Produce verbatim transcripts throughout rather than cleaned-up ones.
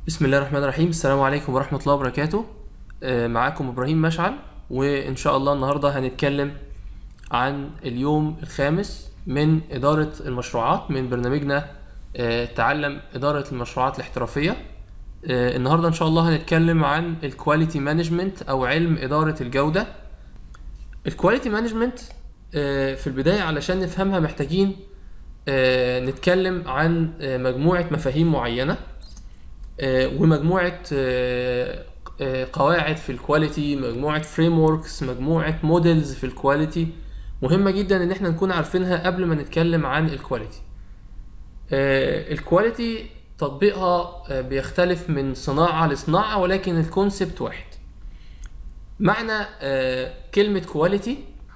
بسم الله الرحمن الرحيم. السلام عليكم ورحمة الله وبركاته. آه، معاكم إبراهيم مشعل، وإن شاء الله النهاردة هنتكلم عن اليوم الخامس من إدارة المشروعات من برنامجنا آه، تعلم إدارة المشروعات الاحترافية. آه، النهاردة إن شاء الله هنتكلم عن الكواليتي مانجمنت أو علم إدارة الجودة. الكواليتي مانجمنت في البداية علشان نفهمها محتاجين آه، نتكلم عن آه، مجموعة مفاهيم معينة آه، ومجموعة آه، آه، قواعد في الكواليتي، مجموعة فريم وركس، مجموعة موديلز في الكواليتي مهمة جدا ان احنا نكون عارفينها قبل ما نتكلم عن الكواليتي. آه، الكواليتي تطبيقها آه، بيختلف من صناعة لصناعة، ولكن الكونسبت واحد. معنى آه، كلمة كواليتي،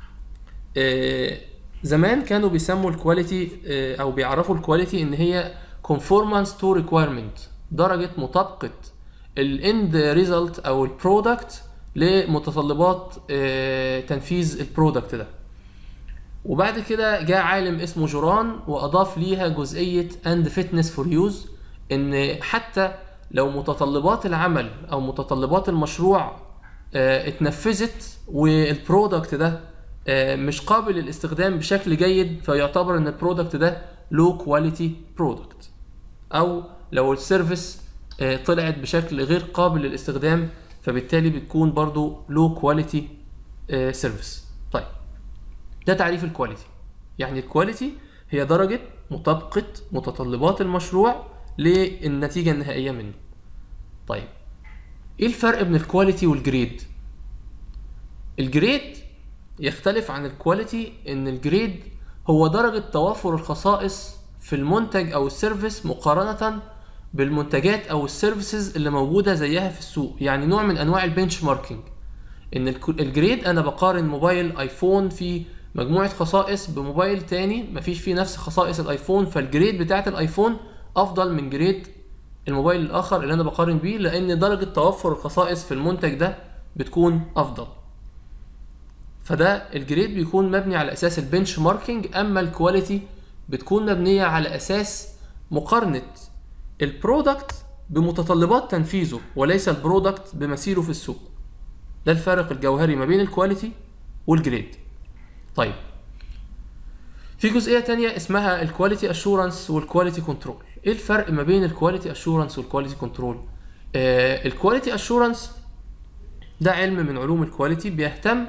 زمان كانوا بيسموا الكواليتي او بيعرفوا الكواليتي ان هي conformance to requirement، درجة مطابقة الاند ريزلت او البرودكت لمتطلبات آه، تنفيذ البرودكت ده. وبعد كده جاء عالم اسمه جوران واضاف ليها جزئية and fitness for use، ان حتى لو متطلبات العمل او متطلبات المشروع آه، اتنفذت والبرودكت ده آه، مش قابل للاستخدام بشكل جيد، فيعتبر ان البرودكت ده لو كواليتي برودكت. او لو السيرفيس آه، طلعت بشكل غير قابل للاستخدام، فبالتالي بتكون برضو لو كواليتي سيرفيس. طيب، ده تعريف الكواليتي. يعني الكواليتي هي درجة مطابقة متطلبات المشروع للنتيجة النهائية منه. طيب، ايه الفرق بين الكواليتي والجريد؟ الجريد يختلف عن الكواليتي ان الجريد هو درجة توافر الخصائص في المنتج او السيرفيس مقارنة بالمنتجات او السيرفيسز اللي موجودة زيها في السوق، يعني نوع من انواع البنش ماركينج. ان الجريد انا بقارن موبايل ايفون فيه مجموعة خصائص بموبايل تاني مفيش فيه نفس خصائص الايفون، فالجريد بتاعت الايفون افضل من جريد الموبايل الاخر اللي انا بقارن بيه، لان درجة توفر الخصائص في المنتج ده بتكون افضل. فده الجريد بيكون مبني على اساس البنش ماركينج، اما الكواليتي بتكون مبنية على اساس مقارنة البرودكت بمتطلبات تنفيذه وليس البرودكت بمسيره في السوق. ده الفارق الجوهري ما بين الكواليتي والجريد. طيب، في جزئيه تانية اسمها الكواليتي اشورنس والكواليتي كنترول. ايه الفرق ما بين الكواليتي اشورنس والكواليتي كنترول؟ آه الكواليتي اشورنس ده علم من علوم الكواليتي بيهتم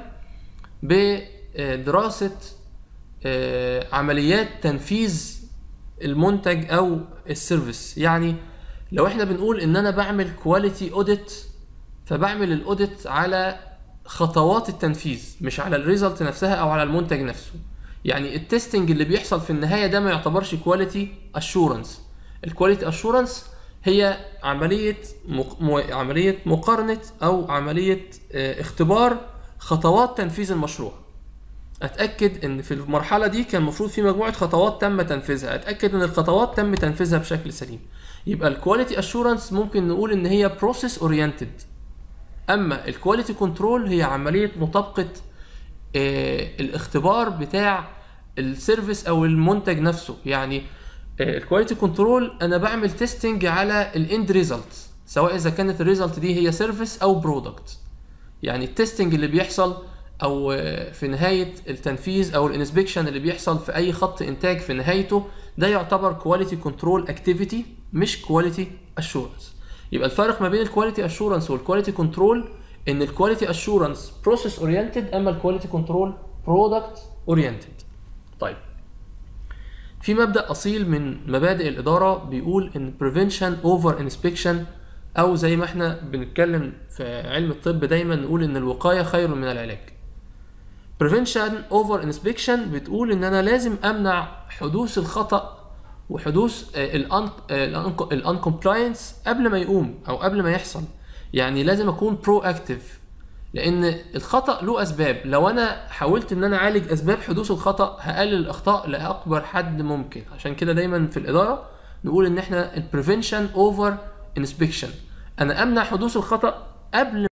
بدراسه آه عمليات تنفيذ المنتج او السيرفيس. يعني لو احنا بنقول ان انا بعمل كواليتي اوديت، فبعمل الاوديت على خطوات التنفيذ مش على الريزلت نفسها او على المنتج نفسه. يعني التستنج اللي بيحصل في النهايه ده ما يعتبرش كواليتي اشورنس. الكواليتي اشورنس هي عمليه مق... م... عمليه مقارنه او عمليه اه اختبار خطوات تنفيذ المشروع. اتاكد ان في المرحله دي كان المفروض في مجموعه خطوات تم تنفيذها، اتاكد ان الخطوات تم تنفيذها بشكل سليم. يبقى الكواليتي اشورنس ممكن نقول ان هي بروسيس اورينتد، اما الكواليتي كنترول هي عمليه مطابقه آه الاختبار بتاع السيرفيس او المنتج نفسه. يعني الكواليتي كنترول انا بعمل تيستنج على الاند ريزلت، سواء اذا كانت الريزلت دي هي سيرفيس او برودكت. يعني التستنج اللي بيحصل او في نهايه التنفيذ او الانسبكشن اللي بيحصل في اي خط انتاج في نهايته، ده يعتبر كواليتي كنترول اكتيفيتي مش كواليتي اشورنس. يبقى الفرق ما بين الكواليتي اشورنس والكواليتي كنترول ان الكواليتي اشورنس بروسيس اورينتد، اما الكواليتي كنترول برودكت اورينتد. طيب، في مبدأ أصيل من مبادئ الإدارة بيقول إن prevention over inspection، أو زي ما إحنا بنتكلم في علم الطب دايما نقول إن الوقاية خير من العلاج. prevention over inspection بتقول إن أنا لازم أمنع حدوث الخطأ وحدوث ال uncompliance قبل ما يقوم أو قبل ما يحصل. يعني لازم أكون proactive، لان الخطا له اسباب. لو انا حاولت ان انا اعالج اسباب حدوث الخطا هقلل الاخطاء لاكبر حد ممكن. عشان كده دايما في الاداره نقول ان احنا البريفنشن اوفر انسبكشن، انا امنع حدوث الخطا قبل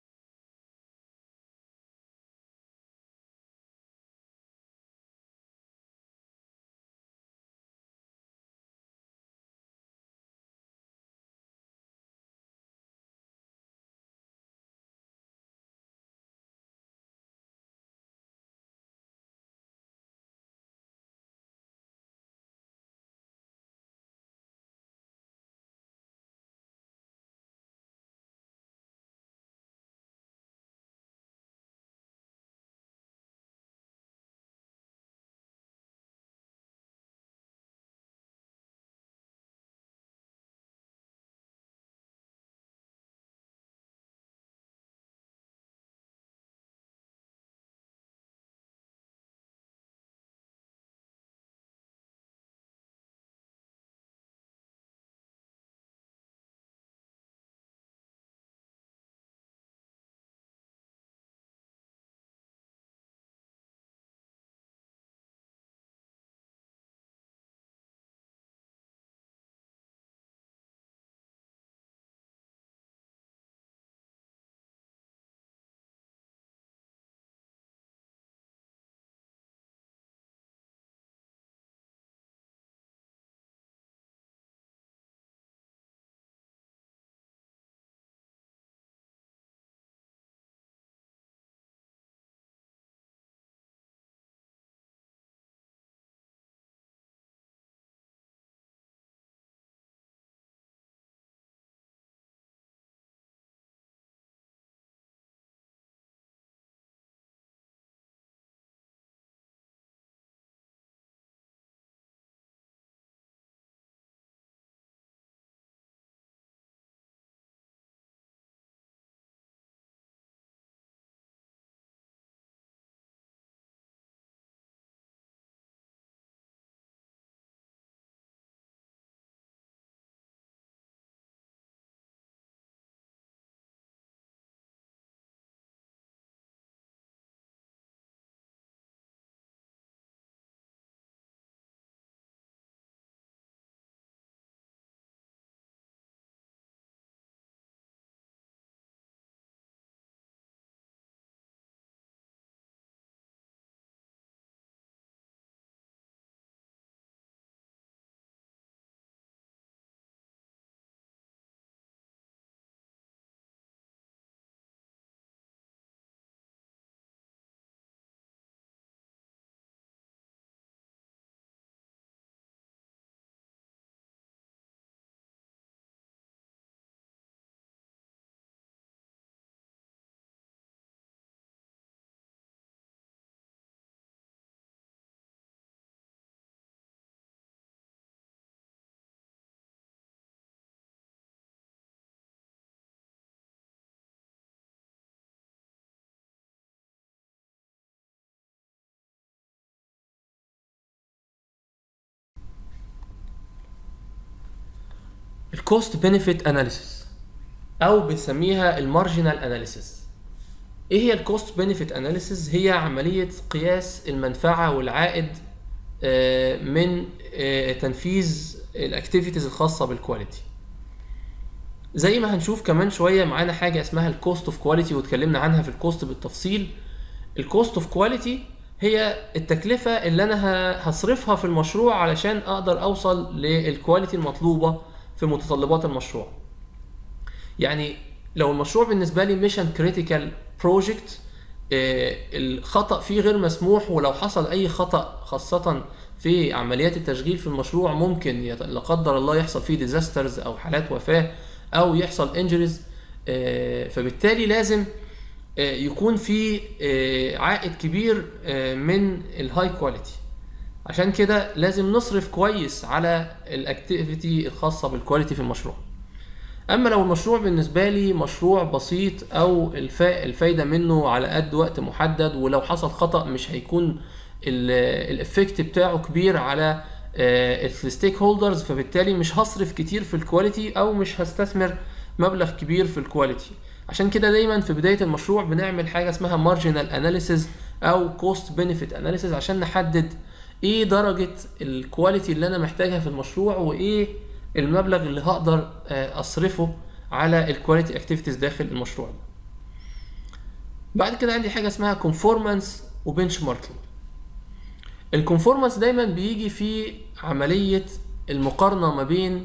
الكوست بنفيت اناليسيس او بنسميها المارجنال اناليسيس. ايه هي الكوست بنفيت اناليسيس؟ هي عمليه قياس المنفعه والعائد من تنفيذ الاكتيفيتيز الخاصه بالكواليتي. زي ما هنشوف كمان شويه معانا حاجه اسمها الكوست اوف كواليتي، واتكلمنا عنها في الكوست بالتفصيل. الكوست اوف كواليتي هي التكلفه اللي انا هصرفها في المشروع علشان اقدر اوصل للكواليتي المطلوبه في متطلبات المشروع. يعني لو المشروع بالنسبه لي ميشن كريتيكال بروجكت، الخطأ فيه غير مسموح، ولو حصل اي خطأ خاصة في عمليات التشغيل في المشروع ممكن لا قدر الله يحصل فيه ديزاسترز او حالات وفاة او يحصل انجريز، فبالتالي لازم يكون في عائد كبير من الهاي كواليتي. عشان كده لازم نصرف كويس على الاكتيفيتي الخاصة بالكواليتي في المشروع. اما لو المشروع بالنسبه لي مشروع بسيط او الفايده منه على قد وقت محدد، ولو حصل خطا مش هيكون الافكت بتاعه كبير على الستيك هولدرز، فبالتالي مش هصرف كتير في الكواليتي او مش هستثمر مبلغ كبير في الكواليتي. عشان كده دايما في بدايه المشروع بنعمل حاجه اسمها مارجنال اناليسيز او كوست بنفيت اناليسيز عشان نحدد ايه درجه الكواليتي اللي انا محتاجها في المشروع، وايه المبلغ اللي هقدر اصرفه على الكواليتي اكتيفيتيز داخل المشروع ده. بعد كده عندي حاجه اسمها كونفورمانس وبنش ماركينج. الكونفورمانس دايما بيجي في عمليه المقارنه ما بين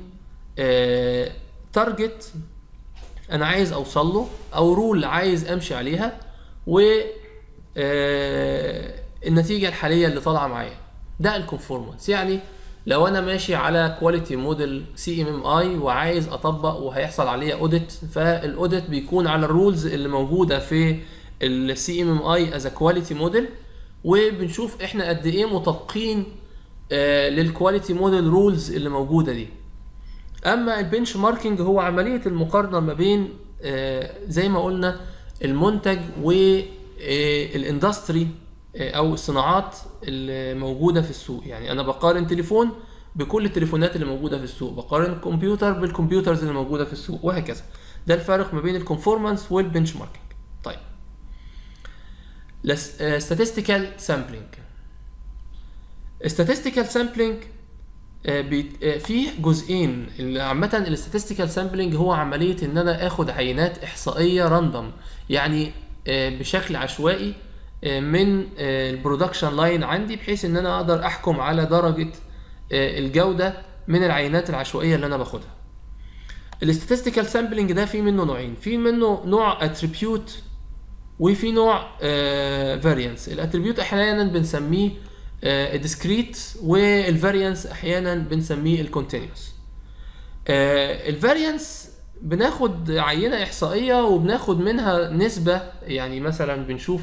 تارجت انا عايز اوصل له او رول عايز امشي عليها و النتيجه الحاليه اللي طالعه معايا. ده الكونفورمانس. يعني لو انا ماشي على كواليتي موديل سي ام ام اي وعايز اطبق وهيحصل عليه اوديت، فالاوديت بيكون على الرولز اللي موجوده في السي ام ام اي از كواليتي موديل، وبنشوف احنا قد ايه مطابقين آه للكواليتي موديل رولز اللي موجوده دي. اما البنش ماركينج هو عمليه المقارنه ما بين آه زي ما قلنا المنتج والاندستري او الصناعات اللي موجوده في السوق. يعني انا بقارن تليفون بكل التليفونات اللي موجوده في السوق، بقارن كمبيوتر بالكمبيوترز اللي موجوده في السوق، وهكذا. ده الفرق ما بين الكونفورمانس والبنش ماركينج. طيب statistical sampling. statistical sampling في جزئين. عامه الاستاتستيكال سامبلنج هو عمليه ان انا اخد عينات احصائيه راندوم، يعني بشكل عشوائي من البرودكشن لاين عندي، بحيث ان انا اقدر احكم على درجه الجوده من العينات العشوائيه اللي انا باخدها. الاستاتستيكال سامبلنج ده في منه نوعين، في منه نوع اتريبيوت وفي نوع فاريانس. الاتريبيوت احيانا بنسميه ديسكريت، والفاريانس احيانا بنسميه الكونتينيوس. الفاريانس بناخد عينه احصائيه وبناخد منها نسبه، يعني مثلا بنشوف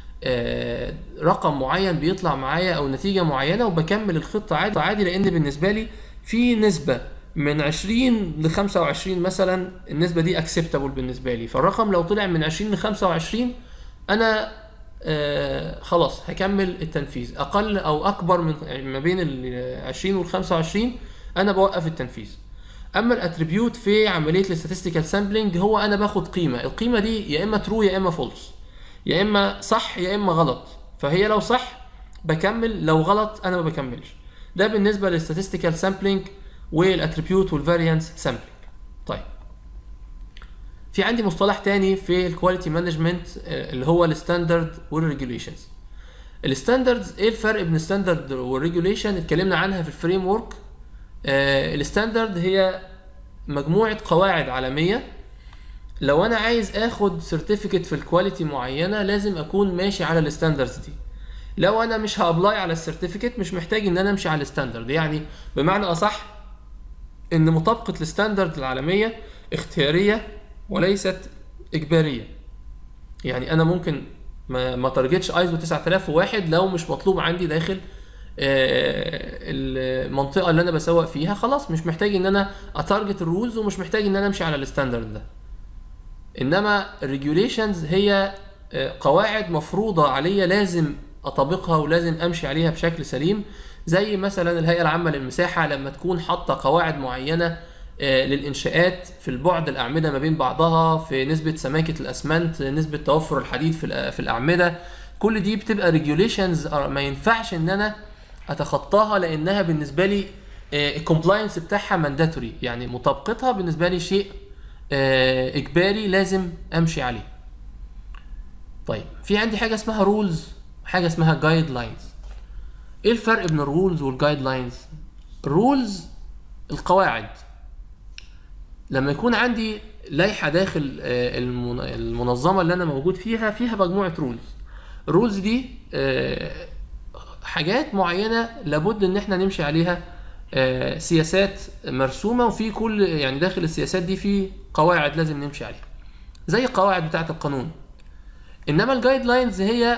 رقم معين بيطلع معايا او نتيجه معينه وبكمل الخطه عادي عادي، لان بالنسبه لي في نسبه من عشرين ل خمسة وعشرين مثلا، النسبه دي اكسبتابل بالنسبه لي. فالرقم لو طلع من عشرين ل خمسة وعشرين انا آه خلاص هكمل التنفيذ. اقل او اكبر من ما بين ال عشرين وال خمسة وعشرين انا بوقف التنفيذ. اما الاتريبيوت في عمليه الاستاتستيكال سامبلنج هو انا باخد قيمه، القيمه دي يا اما ترو يا اما فولس، يا اما صح يا اما غلط. فهي لو صح بكمل، لو غلط انا ما بكملش. ده بالنسبه للاستاتستيكال سامبلنج والاتريبيوت والفاريانس سامبلنج. طيب في عندي مصطلح تاني في الكواليتي مانجمنت اللي هو الستاندرد والريجوليشنز. الستاندردز ايه الفرق بين الستاندرد والريجوليشن؟ اتكلمنا عنها في الفريم ورك. الستاندرد هي مجموعه قواعد عالميه. لو انا عايز اخد سيرتيفيكت في الكواليتي معينه لازم اكون ماشي على الستاندردز دي. لو انا مش هابلاي على السيرتيفيكت مش محتاج ان انا امشي على الستاندرد. يعني بمعنى اصح ان مطابقه الستاندرد العالميه اختياريه وليست اجباريه. يعني انا ممكن ما ما تارجتش ايزو تسعة آلاف وواحد لو مش مطلوب عندي داخل المنطقه اللي انا بسوق فيها، خلاص مش محتاج ان انا اتارجت الرولز ومش محتاج ان انا امشي على الستاندرد ده. انما الريجوليشنز هي قواعد مفروضه عليا لازم اطبقها ولازم امشي عليها بشكل سليم. زي مثلا الهيئه العامه للمساحه لما تكون حاطه قواعد معينه للانشاءات، في البعد الاعمده ما بين بعضها، في نسبه سماكه الاسمنت، نسبه توفر الحديد في في الاعمده. كل دي بتبقى ريجوليشنز ما ينفعش ان انا اتخطاها، لانها بالنسبه لي الكومبلاينس بتاعها مانداتوري، يعني مطابقتها بالنسبه لي شيء اجباري لازم امشي عليه. طيب في عندي حاجه اسمها رولز وحاجه اسمها جايد لاينز. ايه الفرق بين الرولز والجايد لاينز؟ الرولز القواعد، لما يكون عندي لائحه داخل المنظمه اللي انا موجود فيها فيها مجموعه رولز. الرولز دي حاجات معينه لابد ان احنا نمشي عليها، سياسات مرسومه، وفي كل يعني داخل السياسات دي في قواعد لازم نمشي عليها زي القواعد بتاعه القانون. انما الجايد لاينز هي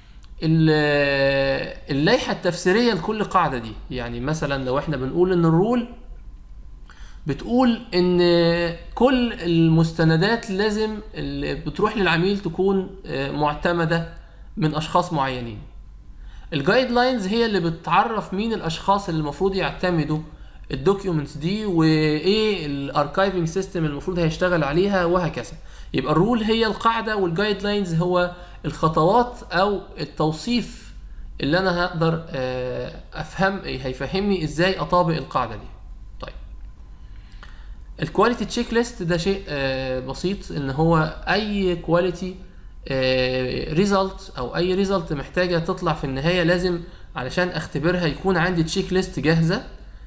اللائحه التفسيريه لكل قاعده دي. يعني مثلا لو احنا بنقول ان الرول بتقول ان كل المستندات لازم اللي بتروح للعميل تكون معتمده من اشخاص معينين. الجايد لاينز هي اللي بتعرف مين الاشخاص اللي المفروض يعتمدوا الدوكيومنتس دي، وايه الاركايفنج سيستم المفروض هيشتغل عليها، وهكذا. يبقى الرول هي القاعده، والجايد لاينز هو الخطوات او التوصيف اللي انا هقدر افهم هيفهمني ازاي اطابق القاعده دي. طيب الكواليتي تشيك ليست ده شيء بسيط، ان هو اي كواليتي ريزلت او اي ريزلت محتاجه تطلع في النهايه لازم علشان اختبرها يكون عندي تشيك ليست جاهزه،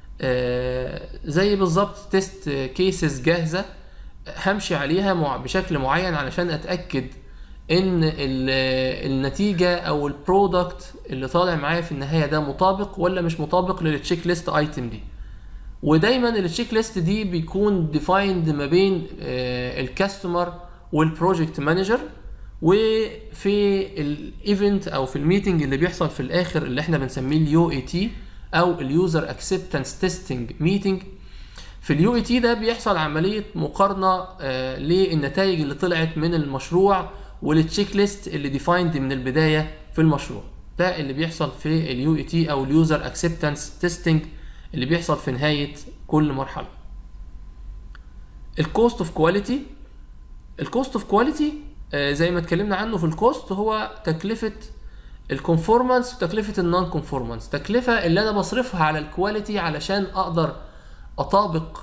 زي بالظبط تيست كيسز جاهزه همشي عليها بشكل معين علشان اتاكد ان النتيجه او البرودكت اللي طالع معايا في النهايه ده مطابق ولا مش مطابق للتشيك ليست ايتم دي. ودايما التشيك ليست دي بيكون ديفايند ما بين الكاستمر والبروجكت مانجر، وفي الايفنت او في الميتنج اللي بيحصل في الاخر اللي احنا بنسميه اليو اي تي او اليوزر اكسبتنس تيستنج ميتنج. في اليو اي تي ده بيحصل عمليه مقارنه آه للنتائج اللي طلعت من المشروع والتشيك ليست اللي ديفايند من البدايه في المشروع. ده اللي بيحصل في اليو اي تي او اليوزر اكسبتنس تيستنج اللي بيحصل في نهايه كل مرحله. الكوست اوف كواليتي. الكوست اوف كواليتي زي ما اتكلمنا عنه في الكوست هو تكلفه الكونفورمانس وتكلفه النون كونفورمانس، تكلفه اللي انا بصرفها على الكواليتي علشان اقدر اطابق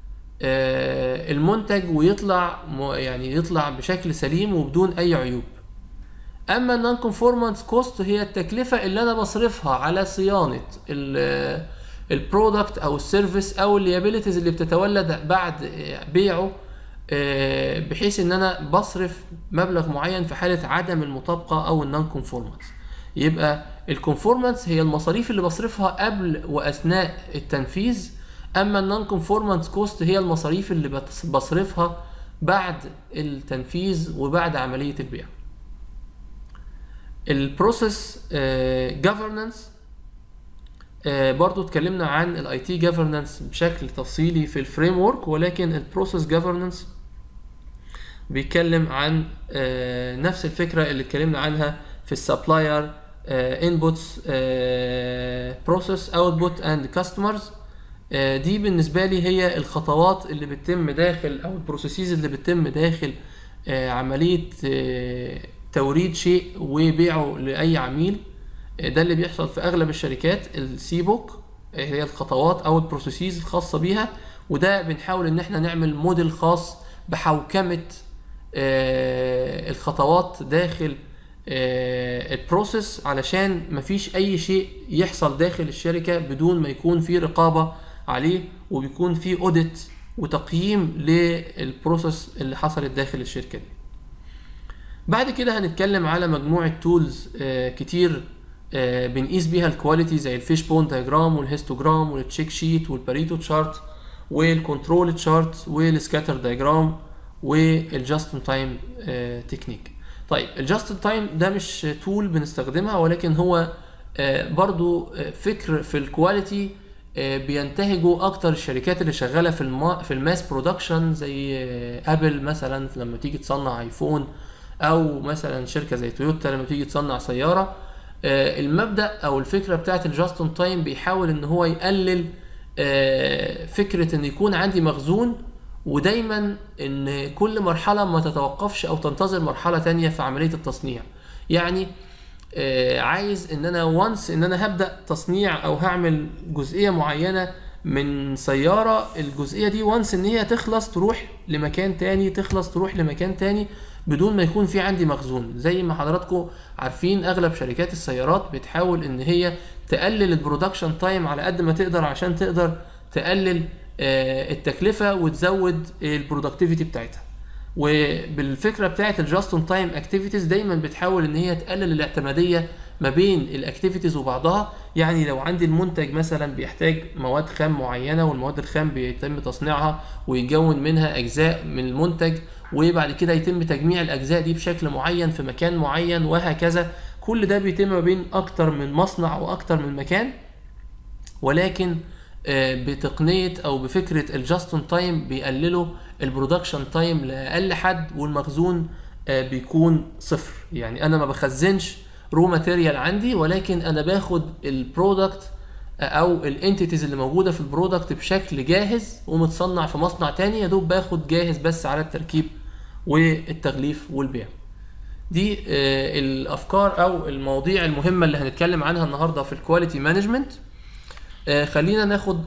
المنتج ويطلع يعني يطلع بشكل سليم وبدون اي عيوب. اما النون كونفورمانس كوست هي التكلفه اللي انا بصرفها على صيانه البرودكت او السيرفيس او الليابيليتيز اللي بتتولد بعد بيعه، بحيث ان انا بصرف مبلغ معين في حاله عدم المطابقه او النون كونفورمانس. يبقى الكونفورمانس هي المصاريف اللي بصرفها قبل واثناء التنفيذ، اما النون كونفورمانس كوست هي المصاريف اللي بصرفها بعد التنفيذ وبعد عمليه البيع. البروسيس جوفرنانس برضو اتكلمنا عن الاي تي جوفرنانس بشكل تفصيلي في الفريم ورك، ولكن البروسيس جوفرنانس بيتكلم عن نفس الفكره اللي اتكلمنا عنها في السبلاير انبوتس بروسيس اوتبوت اند كاستمرز. دي بالنسبه لي هي الخطوات اللي بتتم داخل او البروسيسز اللي بتتم داخل عمليه توريد شيء وبيعه لاي عميل. ده اللي بيحصل في اغلب الشركات. السي بوك هي الخطوات او البروسيسز الخاصه بيها، وده بنحاول ان احنا نعمل موديل خاص بحوكمه الخطوات داخل البروسيس علشان مفيش اي شيء يحصل داخل الشركه بدون ما يكون في رقابه عليه، وبيكون في اوديت وتقييم للبروسيس اللي حصلت داخل الشركه دي. بعد كده هنتكلم على مجموعه تولز كتير بنقيس بيها الكواليتي، زي الفيش بون دايجرام والهيستوجرام والتشيك شيت والباريتو تشارت والكنترول تشارت والسكاتر دايجرام والجاست تايم تكنيك. طيب الجاست تايم ده مش تول بنستخدمها، ولكن هو برضو فكر في الكواليتي بينتهجوا اكتر الشركات اللي شغاله في الما في الماس برودكشن، زي ابل مثلا لما تيجي تصنع ايفون، او مثلا شركه زي تويوتا لما تيجي تصنع سياره. المبدا او الفكره بتاعت الجاست تايم بيحاول ان هو يقلل فكرة ان يكون عندي مخزون، ودايما ان كل مرحلة ما تتوقفش او تنتظر مرحلة تانية في عملية التصنيع. يعني عايز ان انا وانس ان انا هبدأ تصنيع او هعمل جزئية معينة من سيارة، الجزئية دي وانس ان هي تخلص تروح لمكان تاني، تخلص تروح لمكان تاني بدون ما يكون في عندي مخزون. زي ما حضراتكم عارفين اغلب شركات السيارات بتحاول ان هي تقلل البرودكشن تايم على قد ما تقدر عشان تقدر تقلل التكلفة وتزود البرودكتيفيتي بتاعتها. وبالفكرة بتاعت الجاست اون تايم اكتيفيتيز دايما بتحاول ان هي تقلل الاعتمادية ما بين الاكتيفيتيز وبعضها. يعني لو عندي المنتج مثلا بيحتاج مواد خام معينة، والمواد الخام بيتم تصنيعها ويتكون منها اجزاء من المنتج، وبعد كده يتم تجميع الاجزاء دي بشكل معين في مكان معين وهكذا. كل ده بيتم ما بين اكتر من مصنع واكتر من مكان، ولكن بتقنية او بفكرة الجاست اون تايم بيقللوا البرودكشن تايم لاقل حد، والمخزون بيكون صفر. يعني انا ما بخزنش رو ماتيريال عندي، ولكن انا باخد البرودكت او الانتيتيز اللي موجوده في البرودكت بشكل جاهز ومتصنع في مصنع تاني، يا دوب باخد جاهز بس على التركيب والتغليف والبيع. دي الافكار او المواضيع المهمه اللي هنتكلم عنها النهارده في الكواليتي مانجمنت. خلينا ناخد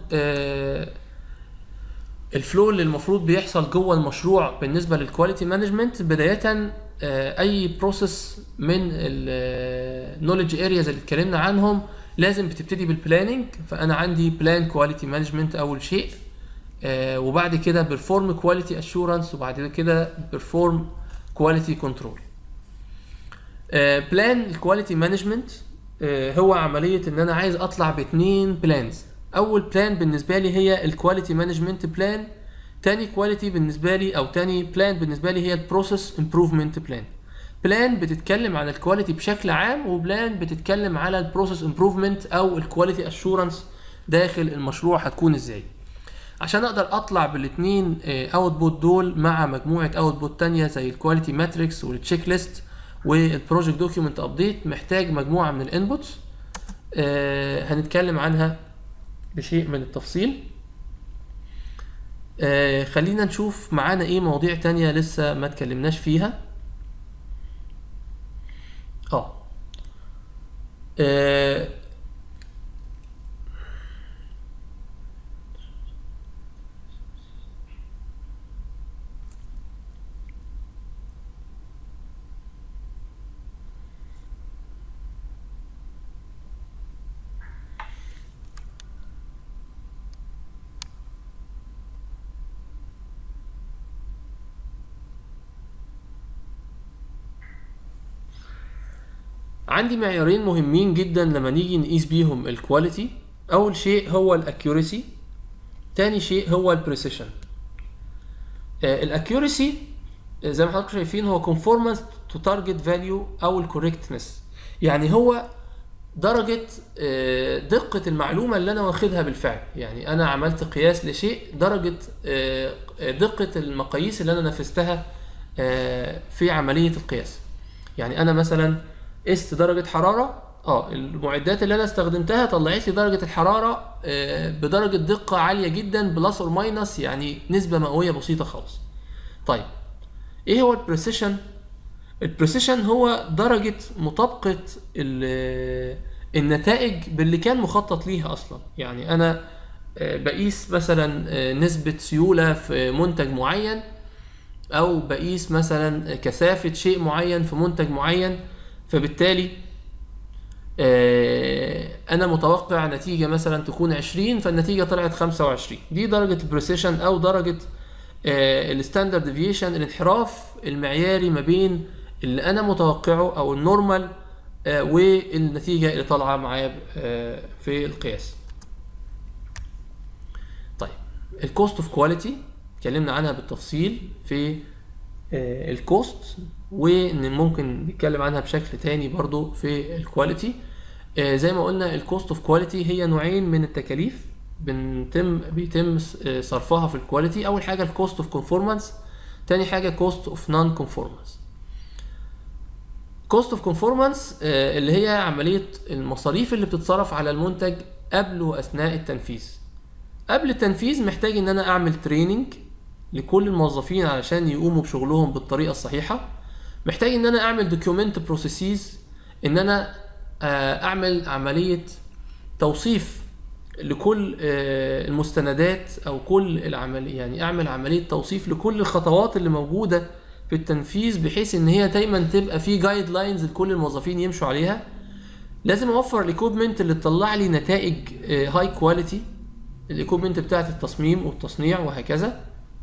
الفلو اللي المفروض بيحصل جوه المشروع بالنسبه للكواليتي مانجمنت. بدايه اي بروسيس من النوليدج ارياز اللي اتكلمنا عنهم لازم بتبتدي بالبلاننج. فانا عندي بلان كواليتي مانجمنت اول شيء، وبعد كده بيرفورم كواليتي اشورنس، وبعد كده بيرفورم كواليتي كنترول. بلان الكواليتي مانجمنت هو عمليه ان انا عايز اطلع باتنين بلانز. اول بلان بالنسبه لي هي الكواليتي مانجمنت بلان، تاني كواليتي بالنسبه لي او تاني بلان بالنسبه لي هي البروسيس امبروفمنت بلان. بلان بتتكلم عن الكواليتي بشكل عام، وبلان بتتكلم على البروسيس امبروفمنت او الكواليتي اشورنس داخل المشروع هتكون ازاي. عشان اقدر اطلع بالاثنين اوتبوت دول مع مجموعه اوتبوت تانية زي الكواليتي ماتريكس والتشيك ليست والبروجكت دوكيومنت ابديت، محتاج مجموعه من الانبوتس هنتكلم عنها بشيء من التفصيل. آه خلينا نشوف معانا ايه مواضيع تانية لسه ما اتكلمناش فيها. اه, آه عندي معيارين مهمين جدا لما نيجي نقيس بيهم الكواليتي. اول شيء هو الاكيوريسي، تاني شيء هو البريسيشن. الاكيوريسي زي ما حضراتكم شايفين هو conformance to target value او الكوريكتنس، يعني هو درجة دقة المعلومة اللي انا واخدها بالفعل. يعني انا عملت قياس لشيء، درجة دقة المقاييس اللي انا نفذتها في عملية القياس. يعني انا مثلا قست درجة حرارة، اه المعدات اللي انا استخدمتها طلعت لي درجة الحرارة آه بدرجة دقة عالية جدا بلس اور ماينس، يعني نسبة مئوية بسيطة خالص. طيب ايه هو البريسيشن؟ البريسيشن هو درجة مطابقة النتائج باللي كان مخطط ليها اصلا. يعني انا آه بقيس مثلا آه نسبة سيولة في منتج معين، او بقيس مثلا كثافة شيء معين في منتج معين، فبالتالي انا متوقع نتيجة مثلا تكون عشرين، فالنتيجة طلعت خمسة وعشرين. دي درجة البريسيشن او درجة الستاندرد ديفيشن، الانحراف المعياري ما بين اللي انا متوقعه او النورمال والنتيجة اللي طالعة معايا في القياس. طيب الكوست اوف كواليتي اتكلمنا عنها بالتفصيل في الكوست، وان ممكن نتكلم عنها بشكل تاني برضو في الكواليتي. آه زي ما قلنا الكوست اوف كواليتي هي نوعين من التكاليف بنتم بيتم صرفها في الكواليتي. اول حاجه الكوست اوف كونفورمانس، تاني حاجه كوست اوف نون كونفورمانس. كوست اوف كونفورمانس اللي هي عمليه المصاريف اللي بتتصرف على المنتج قبل واثناء التنفيذ، قبل التنفيذ محتاج ان انا اعمل تريننج لكل الموظفين علشان يقوموا بشغلهم بالطريقه الصحيحه. محتاج ان انا اعمل دوكيومنت بروسيسز، ان انا اعمل عمليه توصيف لكل المستندات او كل العمليه، يعني اعمل عمليه توصيف لكل الخطوات اللي موجوده في التنفيذ، بحيث ان هي دايما تبقى في جايد لاينز لكل الموظفين يمشوا عليها. لازم اوفر الايكويبمنت اللي تطلع لي نتائج هاي كواليتي، الايكويبمنت بتاعت التصميم والتصنيع وهكذا.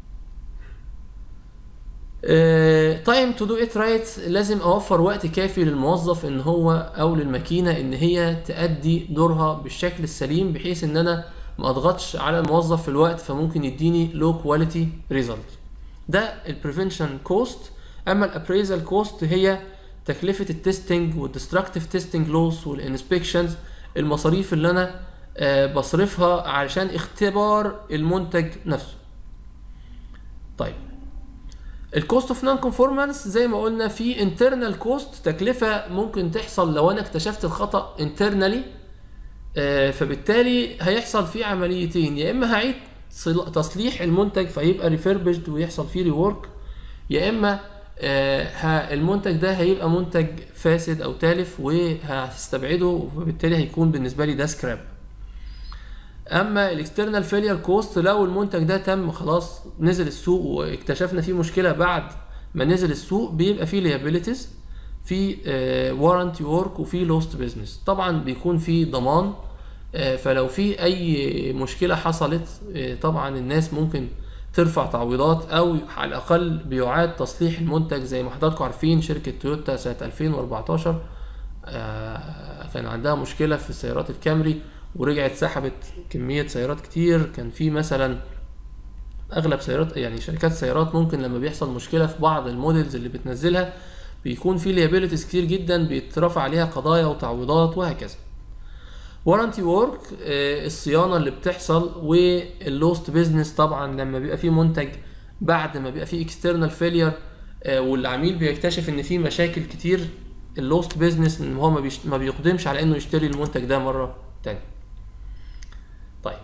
تايم تو دو ات رايت، لازم اوفر وقت كافي للموظف ان هو او للماكينه ان هي تأدي دورها بالشكل السليم، بحيث ان انا ما اضغطش على الموظف في الوقت فممكن يديني لو كواليتي ريزلت. ده البريفنشن كوست. اما الابريزال كوست هي تكلفه التستنج والديستركتيف تيستنج لوس والانسبكشنز، المصاريف اللي انا بصرفها علشان اختبار المنتج نفسه. طيب الكوست اوف نون كونفورمانس زي ما قلنا في انترنال كوست، تكلفه ممكن تحصل لو انا اكتشفت الخطا انترنالي، فبالتالي هيحصل فيه عمليتين، يا اما هعيد تصليح المنتج فيبقى ريفيربشد ويحصل فيه ريورك، يا اما المنتج ده هيبقى منتج فاسد او تالف وهستبعده وبالتالي هيكون بالنسبه لي ده سكراب. اما الاكسترنال فيلير كوست، لو المنتج ده تم خلاص نزل السوق واكتشفنا فيه مشكله بعد ما نزل السوق، بيبقى فيه ليابيليتيز، في وارنتي وورك، وفي لوست بيزنس. طبعا بيكون في ضمان، فلو في اي مشكله حصلت طبعا الناس ممكن ترفع تعويضات، او على الاقل بيعاد تصليح المنتج. زي ما حضراتكم عارفين شركه تويوتا سنه ألفين وأربعتاشر كان عندها مشكله في السيارات الكامري ورجعت سحبت كميه سيارات كتير. كان في مثلا اغلب سيارات، يعني شركات سيارات ممكن لما بيحصل مشكله في بعض الموديلز اللي بتنزلها بيكون في ليابيليتيز كتير جدا بيترفع عليها قضايا وتعويضات وهكذا. وارنتي وورك الصيانه اللي بتحصل، واللوست بيزنس طبعا لما بيبقى في منتج بعد ما بيبقى في اكسترنال فيلير والعميل بيكتشف ان في مشاكل كتير، اللوست بيزنس ان هو ما بيقدمش على انه يشتري المنتج ده مره تانية. طيب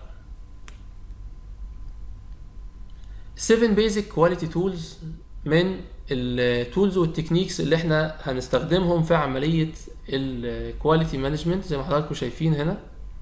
سبعة بيزك كواليتي تولز من التولز والتكنيكس اللي احنا هنستخدمهم في عمليه الكواليتي مانجمنت. زي ما حضراتكم شايفين هنا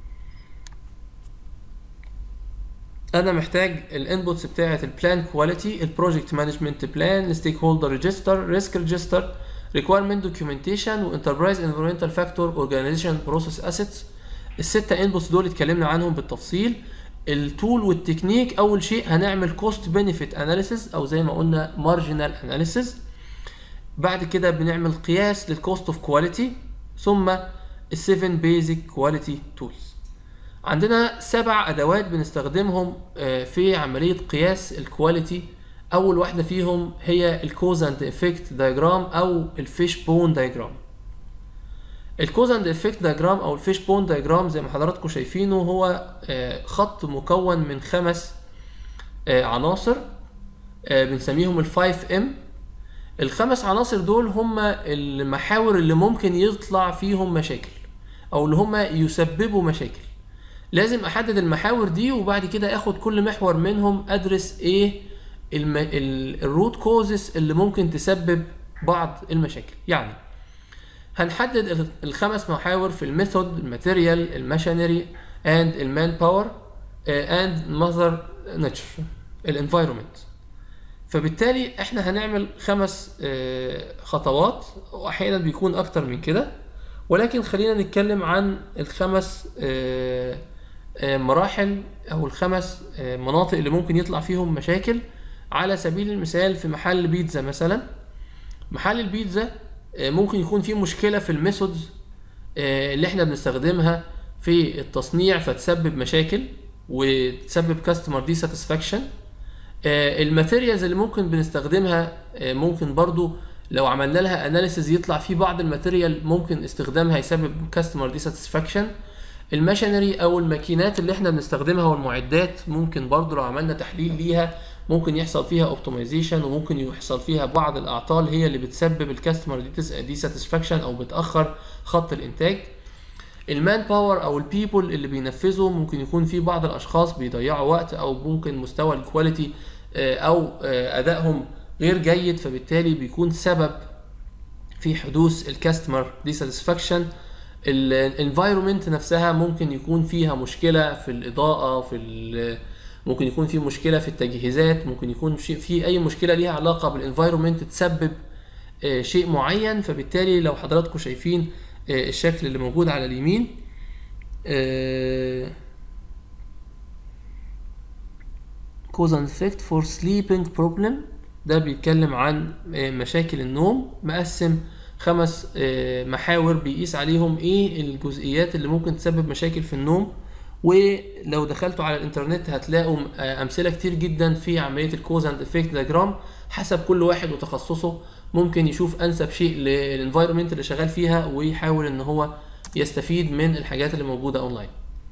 انا محتاج الانبوتس بتاعه البلان كواليتي، البروجكت مانجمنت بلان، الستيك هولدر ريجستر، ريسك ريجستر، ريكويرمنت دوكيومنتيشن، وانتربرايز انفيرمنتال فاكتور، اورجانيزيشن بروسيس اسيتس. الستة انبوتس دول اتكلمنا عنهم بالتفصيل. التول والتكنيك، اول شيء هنعمل كوست بنفيت اناليسيس او زي ما قلنا مارجنال اناليسيس. بعد كده بنعمل قياس للكوست اوف كواليتي، ثم السفن بيزك كواليتي تولز. عندنا سبع ادوات بنستخدمهم في عمليه قياس الكواليتي. اول واحده فيهم هي الكوز اند افكت دايجرام او الفيش بون دايجرام. الكوز اند افكت دايجرام او الفيش بون دايجرام زي ما حضراتكم شايفينه هو خط مكون من خمس عناصر بنسميهم الفايف ام. الخمس عناصر دول هم المحاور اللي ممكن يطلع فيهم مشاكل او اللي هم يسببوا مشاكل. لازم احدد المحاور دي وبعد كده اخد كل محور منهم ادرس ايه الروت كوزز اللي ممكن تسبب بعض المشاكل. يعني هنحدد الخمس محاور في الميثود، الماتيريال، الماشينري، اند المان باور، اند ماذر ناتشر، الانفايرمنت. فبالتالي احنا هنعمل خمس خطوات واحيانا بيكون اكتر من كده، ولكن خلينا نتكلم عن الخمس مراحل او الخمس مناطق اللي ممكن يطلع فيهم مشاكل. على سبيل المثال في محل بيتزا مثلا، محل البيتزا ممكن يكون فيه مشكلة في الميثودز اللي احنا بنستخدمها في التصنيع فتسبب مشاكل وتسبب كاستمر دي ساتسفاكشن. الماتيريالز اللي ممكن بنستخدمها ممكن برضو لو عملنا لها اناليسيز يطلع فيه بعض الماتيريال ممكن استخدامها يسبب كاستمر دي ساتسفاكشن. الماشينري او الماكينات اللي احنا بنستخدمها والمعدات ممكن برضو لو عملنا تحليل ليها ممكن يحصل فيها اوبتمايزيشن وممكن يحصل فيها بعض الاعطال هي اللي بتسبب الكاستمر دي ساتسفاكشن او بتاخر خط الانتاج. المان باور او البيبل اللي بينفذوا ممكن يكون في بعض الاشخاص بيضيعوا وقت، او ممكن مستوى الكواليتي او ادائهم غير جيد، فبالتالي بيكون سبب في حدوث الكاستمر ديساتسفاكشن. الانفايرمنت نفسها ممكن يكون فيها مشكله في الاضاءه، في ممكن يكون في مشكله في التجهيزات، ممكن يكون في اي مشكله ليها علاقه بالانفايرمنت تسبب شيء معين. فبالتالي لو حضراتكم شايفين الشكل اللي موجود على اليمين، cause and effect for sleeping problem، ده بيتكلم عن مشاكل النوم، مقسم خمس محاور بيقيس عليهم ايه الجزئيات اللي ممكن تسبب مشاكل في النوم. ولو دخلتوا على الانترنت هتلاقوا امثله كتير جدا في عمليه الكوز اند افكت دياجرام، حسب كل واحد وتخصصه ممكن يشوف انسب شيء للانفايرمنت اللي شغال فيها ويحاول ان هو يستفيد من الحاجات اللي موجوده اونلاين.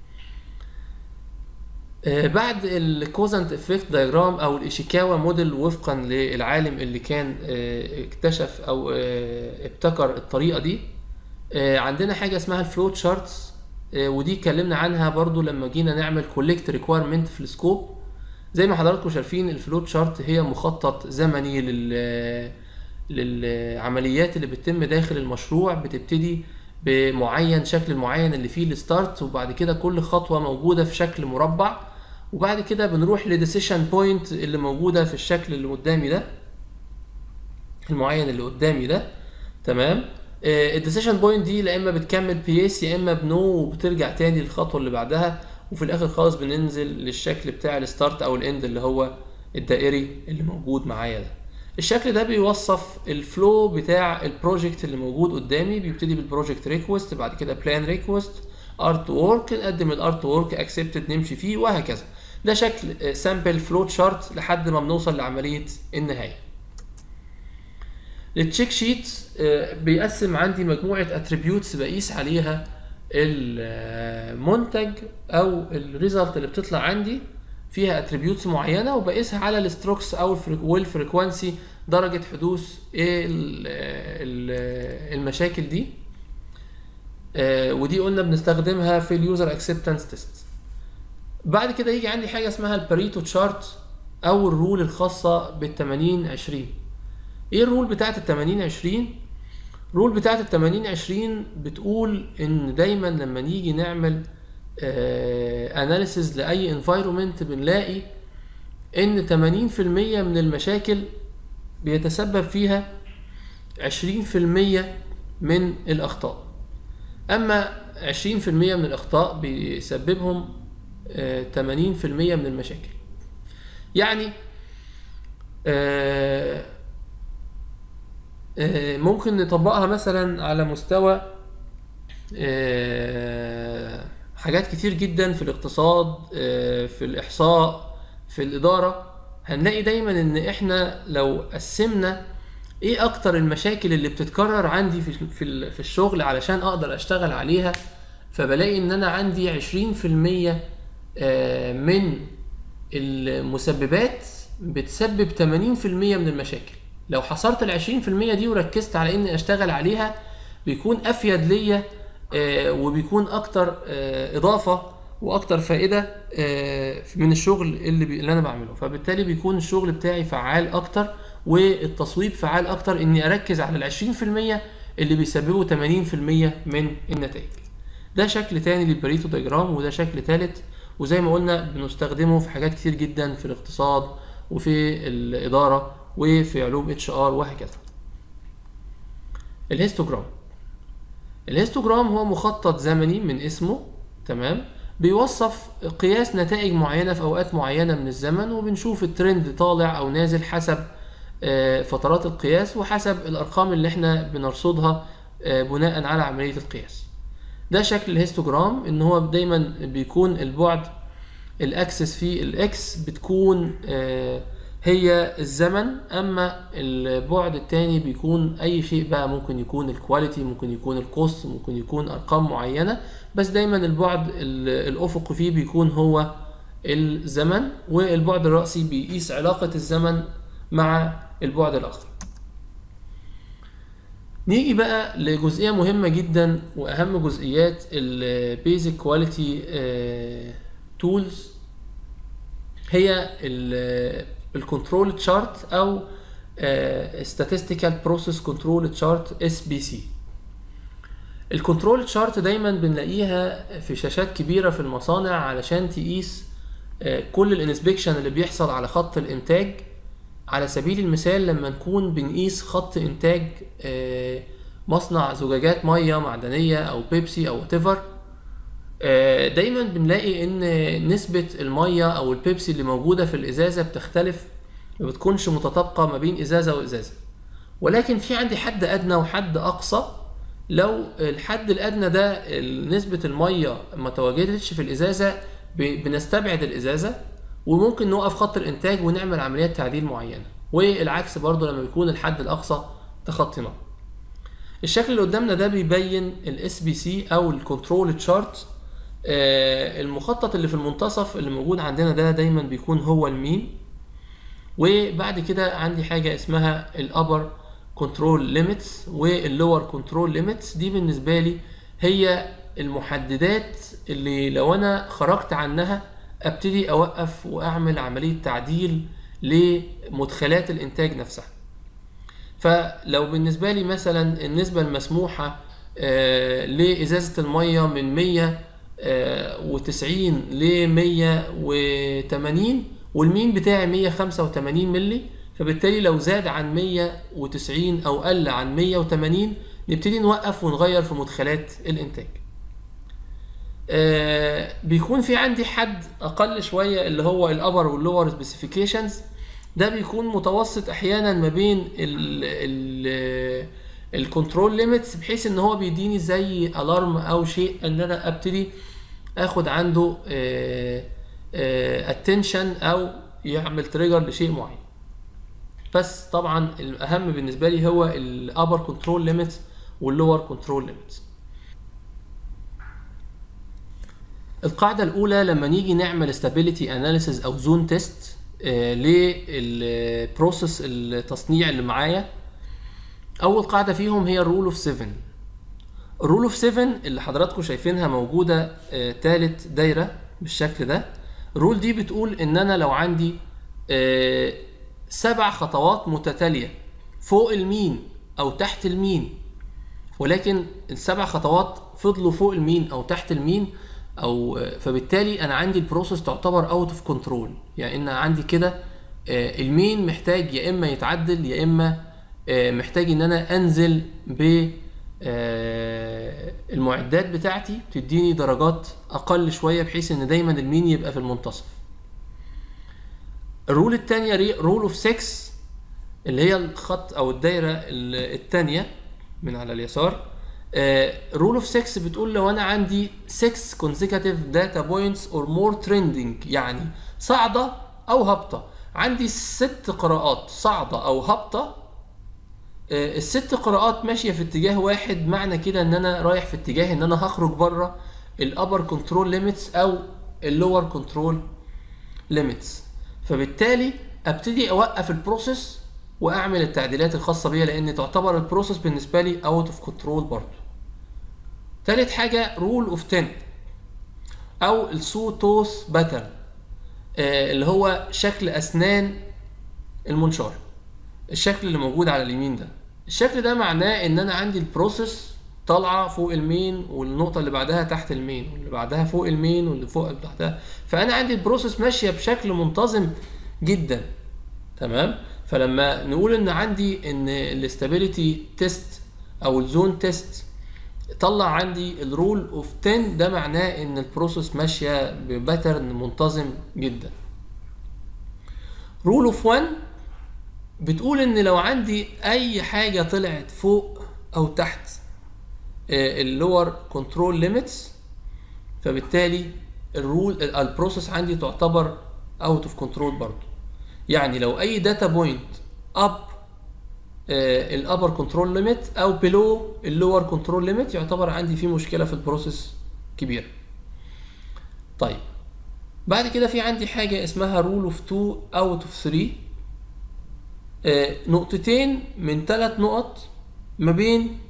بعد الكوز اند افكت دياجرام او الايشيكاوا موديل، وفقا للعالم اللي كان اكتشف او ابتكر الطريقه دي، عندنا حاجه اسمها الفلو تشارتس، ودي اتكلمنا عنها برضو لما جينا نعمل كولكت ريكويرمنت في السكوب. زي ما حضراتكم شايفين الفلو تشارت هي مخطط زمني لل للعمليات اللي بتتم داخل المشروع، بتبتدي بمعين شكل معين اللي فيه الستارت، وبعد كده كل خطوه موجوده في شكل مربع، وبعد كده بنروح لديسيشن بوينت اللي موجوده في الشكل اللي قدامي ده، المعين اللي قدامي ده. تمام. الديسيشن بوينت دي لا اما بتكمل بيس يا اما بنو وبترجع تاني للخطوه اللي بعدها، وفي الاخر خالص بننزل للشكل بتاع الستارت او الاند اللي هو الدائري اللي موجود معايا ده. الشكل ده بيوصف الفلو بتاع البروجكت اللي موجود قدامي، بيبتدي بالبروجكت ريكوست، بعد كده بلان ريكوست، ارت وورك، نقدم الارت وورك، اكسبتد نمشي فيه، وهكذا. ده شكل سامبل فلو تشارت لحد ما بنوصل لعمليه النهايه. التشيك شيت بيقسم عندي مجموعه اتريبيوتس بقيس عليها المنتج او الريزلت اللي بتطلع عندي، فيها اتريبيوتس معينه، وبقيسها على الستروكس او والفريكوانسي، درجه حدوث ايه المشاكل دي. ودي قلنا بنستخدمها في اليوزر اكسبتنس تيست. بعد كده يجي عندي حاجه اسمها الباريتو تشارت او الرول الخاصه بال ثمانين عشرين. ايه الرول بتاعت ال ثمانين عشرين؟ الرول بتاعت ال ثمانين عشرين بتقول ان دايما لما نيجي نعمل اناليسيز لاي انفايرومنت بنلاقي ان ثمانين في المية من المشاكل بيتسبب فيها عشرين في المية من الاخطاء، اما عشرين في المية من الاخطاء بيسببهم ثمانين في المية من المشاكل. يعني ممكن نطبقها مثلا على مستوى حاجات كتير جدا في الاقتصاد، في الاحصاء، في الاداره. هنلاقي دايما ان احنا لو قسمنا ايه اكتر المشاكل اللي بتتكرر عندي في في في الشغل علشان اقدر اشتغل عليها، فبلاقي ان انا عندي عشرين في المية من المسببات بتسبب ثمانين في المية من المشاكل. لو حصرت ال عشرين في المية دي وركزت على اني اشتغل عليها بيكون افيد ليا، وبيكون اكتر اضافه واكتر فائده من الشغل اللي, بي... اللي انا بعمله. فبالتالي بيكون الشغل بتاعي فعال اكتر، والتصويب فعال اكتر، اني اركز على ال عشرين في المية اللي بيسببوا ثمانين في المية من النتائج. ده شكل تاني للباريتو دياجرام، وده شكل تالت، وزي ما قلنا بنستخدمه في حاجات كتير جدا في الاقتصاد وفي الاداره وفي علوم اتش ار وهكذا. الهيستوجرام. الهيستوجرام هو مخطط زمني من اسمه، تمام، بيوصف قياس نتائج معينة في اوقات معينة من الزمن، وبنشوف الترند طالع او نازل حسب فترات القياس وحسب الارقام اللي احنا بنرصدها بناء على عملية القياس. ده شكل الهيستوجرام، ان هو دايما بيكون البعد الاكسس فيه الاكس بتكون هي الزمن، اما البعد التاني بيكون اي شيء بقى، ممكن يكون الكواليتي، ممكن يكون الكوست، ممكن يكون ارقام معينة، بس دايما البعد الافقي فيه بيكون هو الزمن، والبعد الرأسي بيقيس علاقة الزمن مع البعد الاخر. نيجي بقى لجزئية مهمة جدا واهم جزئيات البيزك كواليتي تولز، هي الكنترول تشارت او statistical process control chart اس بي سي. الكنترول تشارت دايما بنلاقيها في شاشات كبيرة في المصانع علشان تقيس كل الانسبكشن اللي بيحصل على خط الانتاج. على سبيل المثال لما نكون بنقيس خط انتاج مصنع زجاجات مية معدنية او بيبسي او whatever، دايما بنلاقي ان نسبة المية او البيبسي اللي موجودة في الازازة بتختلف، ما بتكونش متطابقة ما بين ازازة وازازة، ولكن في عندي حد ادنى وحد اقصى. لو الحد الادنى ده نسبة المية ما تواجدتش في الازازة بنستبعد الازازة وممكن نوقف خط الانتاج ونعمل عمليات تعديل معينة، والعكس برضو لما بيكون الحد الاقصى تخطيناه. الشكل اللي قدامنا ده بيبين الاس بي سي او الكنترول تشارت. المخطط اللي في المنتصف اللي موجود عندنا ده دايما بيكون هو المين، وبعد كده عندي حاجة اسمها الابر كنترول ليميتس واللور كنترول ليميتس. دي بالنسبة لي هي المحددات اللي لو انا خرجت عنها ابتدي اوقف واعمل عملية تعديل لمدخلات الانتاج نفسها. فلو بالنسبة لي مثلا النسبة المسموحة آه لإزازة المية من مية وتسعين ل مية وتمانين والمين بتاعي مية وخمسة وتمانين ملي، فبالتالي لو زاد عن مية وتسعين او قل عن مية وتمانين نبتدي نوقف ونغير في مدخلات الانتاج. آه بيكون في عندي حد اقل شوية اللي هو الابر واللور سبيسيفيكيشنز. ده بيكون متوسط احيانا ما بين الكنترول ليميتس، بحيث ان هو بيديني زي الارم او شيء ان انا ابتدي اخد عنده اتنشن او يعمل تريجر لشيء معين. بس طبعا الاهم بالنسبه لي هو الابر كنترول ليميتس واللور كنترول ليميتس. القاعده الاولى لما نيجي نعمل stability analysis او زون تيست للبروسيس التصنيع اللي معايا، اول قاعده فيهم هي الرول اوف سفن. الرول اوف سفن اللي حضراتكم شايفينها موجوده آه تالت دايره بالشكل ده. الرول دي بتقول ان انا لو عندي آه سبع خطوات متتاليه فوق المين او تحت المين، ولكن السبع خطوات فضلوا فوق المين او تحت المين، او فبالتالي انا عندي البروسيس تعتبر اوت اوف كنترول. يعني ان عندي كده آه المين محتاج يا اما يتعدل يا اما آه محتاج ان انا انزل ب المعدات بتاعتي تديني درجات اقل شويه، بحيث ان دايما المين يبقى في المنتصف. الرول الثانيه رول اوف ستة اللي هي الخط او الدايره الثانيه من على اليسار. رول اوف ستة بتقول لو انا عندي ستة consecutive data points or more trending، يعني صاعده او هابطه، عندي ست قراءات صاعده او هابطه، الست قراءات ماشيه في اتجاه واحد، معنى كده ان انا رايح في اتجاه ان انا هخرج بره الابر كنترول ليميتس او اللور كنترول ليميتس. فبالتالي ابتدي اوقف البروسيس واعمل التعديلات الخاصه بيها، لان تعتبر البروسيس بالنسبه لي اوت اوف كنترول برضه. ثالث حاجه رول اوف عشرة او السو توث باترن، اللي هو شكل اسنان المنشار. الشكل اللي موجود على اليمين ده، الشكل ده معناه ان انا عندي البروسيس طالعه فوق المين والنقطه اللي بعدها تحت المين واللي بعدها فوق المين واللي فوق اللي تحتها، فانا عندي البروسيس ماشيه بشكل منتظم جدا. تمام. فلما نقول ان عندي ان الاستابيليتي تيست او الزون تيست طلع عندي الرول اوف عشرة، ده معناه ان البروسيس ماشيه بباترن منتظم جدا. رول اوف واحد بتقول ان لو عندي اي حاجه طلعت فوق او تحت اللور كنترول ليميتس، فبالتالي الرول البروسيس عندي تعتبر اوت اوف كنترول برضه. يعني لو اي داتا بوينت اب الابر كنترول ليميت او بلو اللور كنترول ليميت يعتبر عندي في مشكله في البروسيس كبيره. طيب بعد كده في عندي حاجه اسمها رول اوف اتنين اوت اوف ثلاثة. آه نقطتين من ثلاث نقط ما بين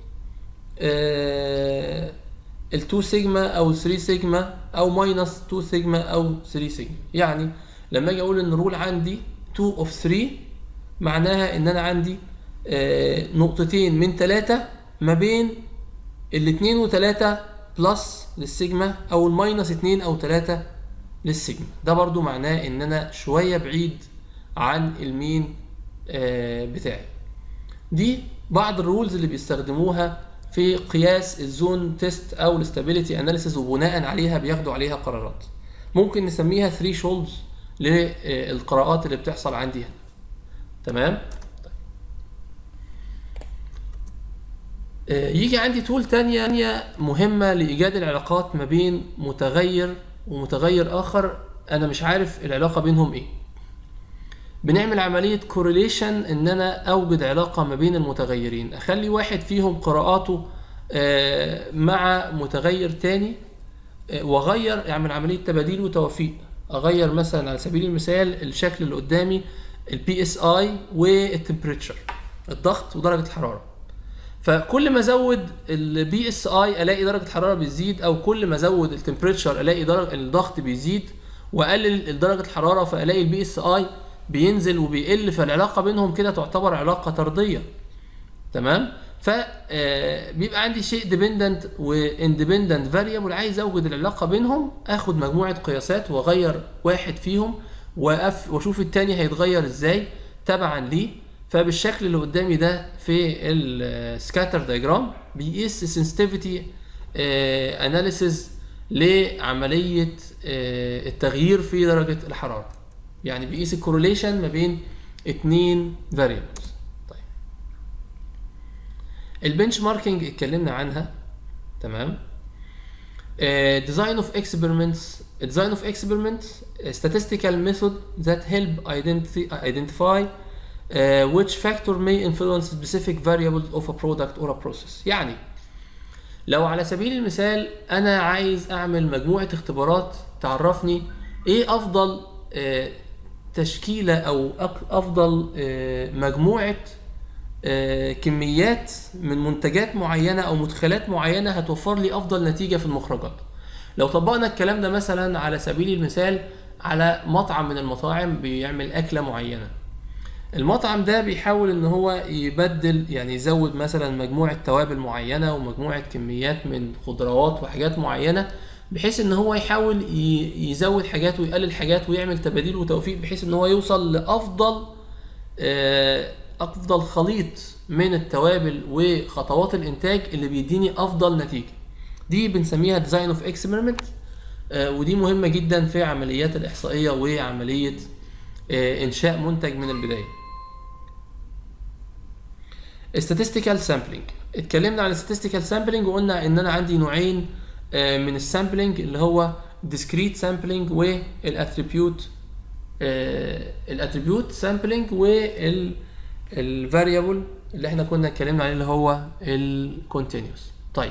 آه ال اتنين سيجما او تلاتة سيجما او ماينس اتنين سيجما او تلاتة سيجما. يعني لما اجي اقول ان رول عندي اتنين اوف تلاتة معناها ان انا عندي آه نقطتين من تلاتة ما بين الاتنين وتلاتة بلس للسيجما او الماينس اتنين او تلاتة للسيجما. ده برضو معناه ان انا شوية بعيد عن المين آه بتاعي. دي بعض الرولز اللي بيستخدموها في قياس الزون تيست او الاستابيليتي اناليسيس، وبناء عليها بياخدوا عليها قرارات. ممكن نسميها ثريشولدز للقراءات اللي بتحصل عندي هنا. تمام. يجي عندي تول تانية مهمة لإيجاد العلاقات ما بين متغير ومتغير آخر أنا مش عارف العلاقة بينهم إيه. بنعمل عملية correlation إن أنا أوجد علاقة ما بين المتغيرين، أخلي واحد فيهم قراءاته مع متغير تاني وأغير، أعمل عملية تباديل وتوفيق. أغير مثلا على سبيل المثال الشكل اللي قدامي ال بي اس اي والتمبريتشر، الضغط ودرجة الحرارة. فكل ما ازود البي اس اي الاقي درجه الحراره بتزيد، او كل ما ازود التمبريتشر الاقي درجه الضغط بيزيد، واقلل درجه الحراره فالاقي البي اس اي بينزل وبيقل. فالعلاقه بينهم كده تعتبر علاقه طرديه. تمام. فبيبقى عندي شيء ديبندنت واندبندنت فاريبل، عايز اوجد العلاقه بينهم، اخد مجموعه قياسات واغير واحد فيهم واشوف التاني هيتغير ازاي تبعا ليه. فبالشكل اللي قدامي ده في السكاتر دايجرام بيقيس سنسيتيفيتي اناليسيز لعمليه التغيير في درجه الحراره. يعني بيقيس الكورليشن ما بين اتنين فاريبلز. طيب البنش ماركينج اتكلمنا عنها. تمام. design of experiments design of experiments statistical method that help identify identify Uh, which factor may influence specific variables of a product or a process. يعني لو على سبيل المثال أنا عايز أعمل مجموعة اختبارات تعرفني إيه أفضل uh, تشكيلة أو أفضل uh, مجموعة uh, كميات من منتجات معينة أو مدخلات معينة هتوفر لي أفضل نتيجة في المخرجات. لو طبقنا الكلام ده مثلا على سبيل المثال على مطعم من المطاعم بيعمل أكلة معينة، المطعم ده بيحاول ان هو يبدل، يعني يزود مثلا مجموعة توابل معينة ومجموعة كميات من خضروات وحاجات معينة، بحيث ان هو يحاول يزود حاجات ويقلل حاجات ويعمل تباديل وتوفيق، بحيث ان هو يوصل لافضل افضل خليط من التوابل وخطوات الانتاج اللي بيديني افضل نتيجة. دي بنسميها ديزاين اوف اكسبيرمنت، ودي مهمة جدا في عمليات الاحصائية وعملية انشاء منتج من البداية. statistical sampling، اتكلمنا عن statistical sampling وقلنا ان انا عندي نوعين من السامبلينج، اللي هو discrete sampling والاتريبيوت الاتريبيوت sampling والفاريبل اللي احنا كنا اتكلمنا عليه اللي هو الكونتينيوس. طيب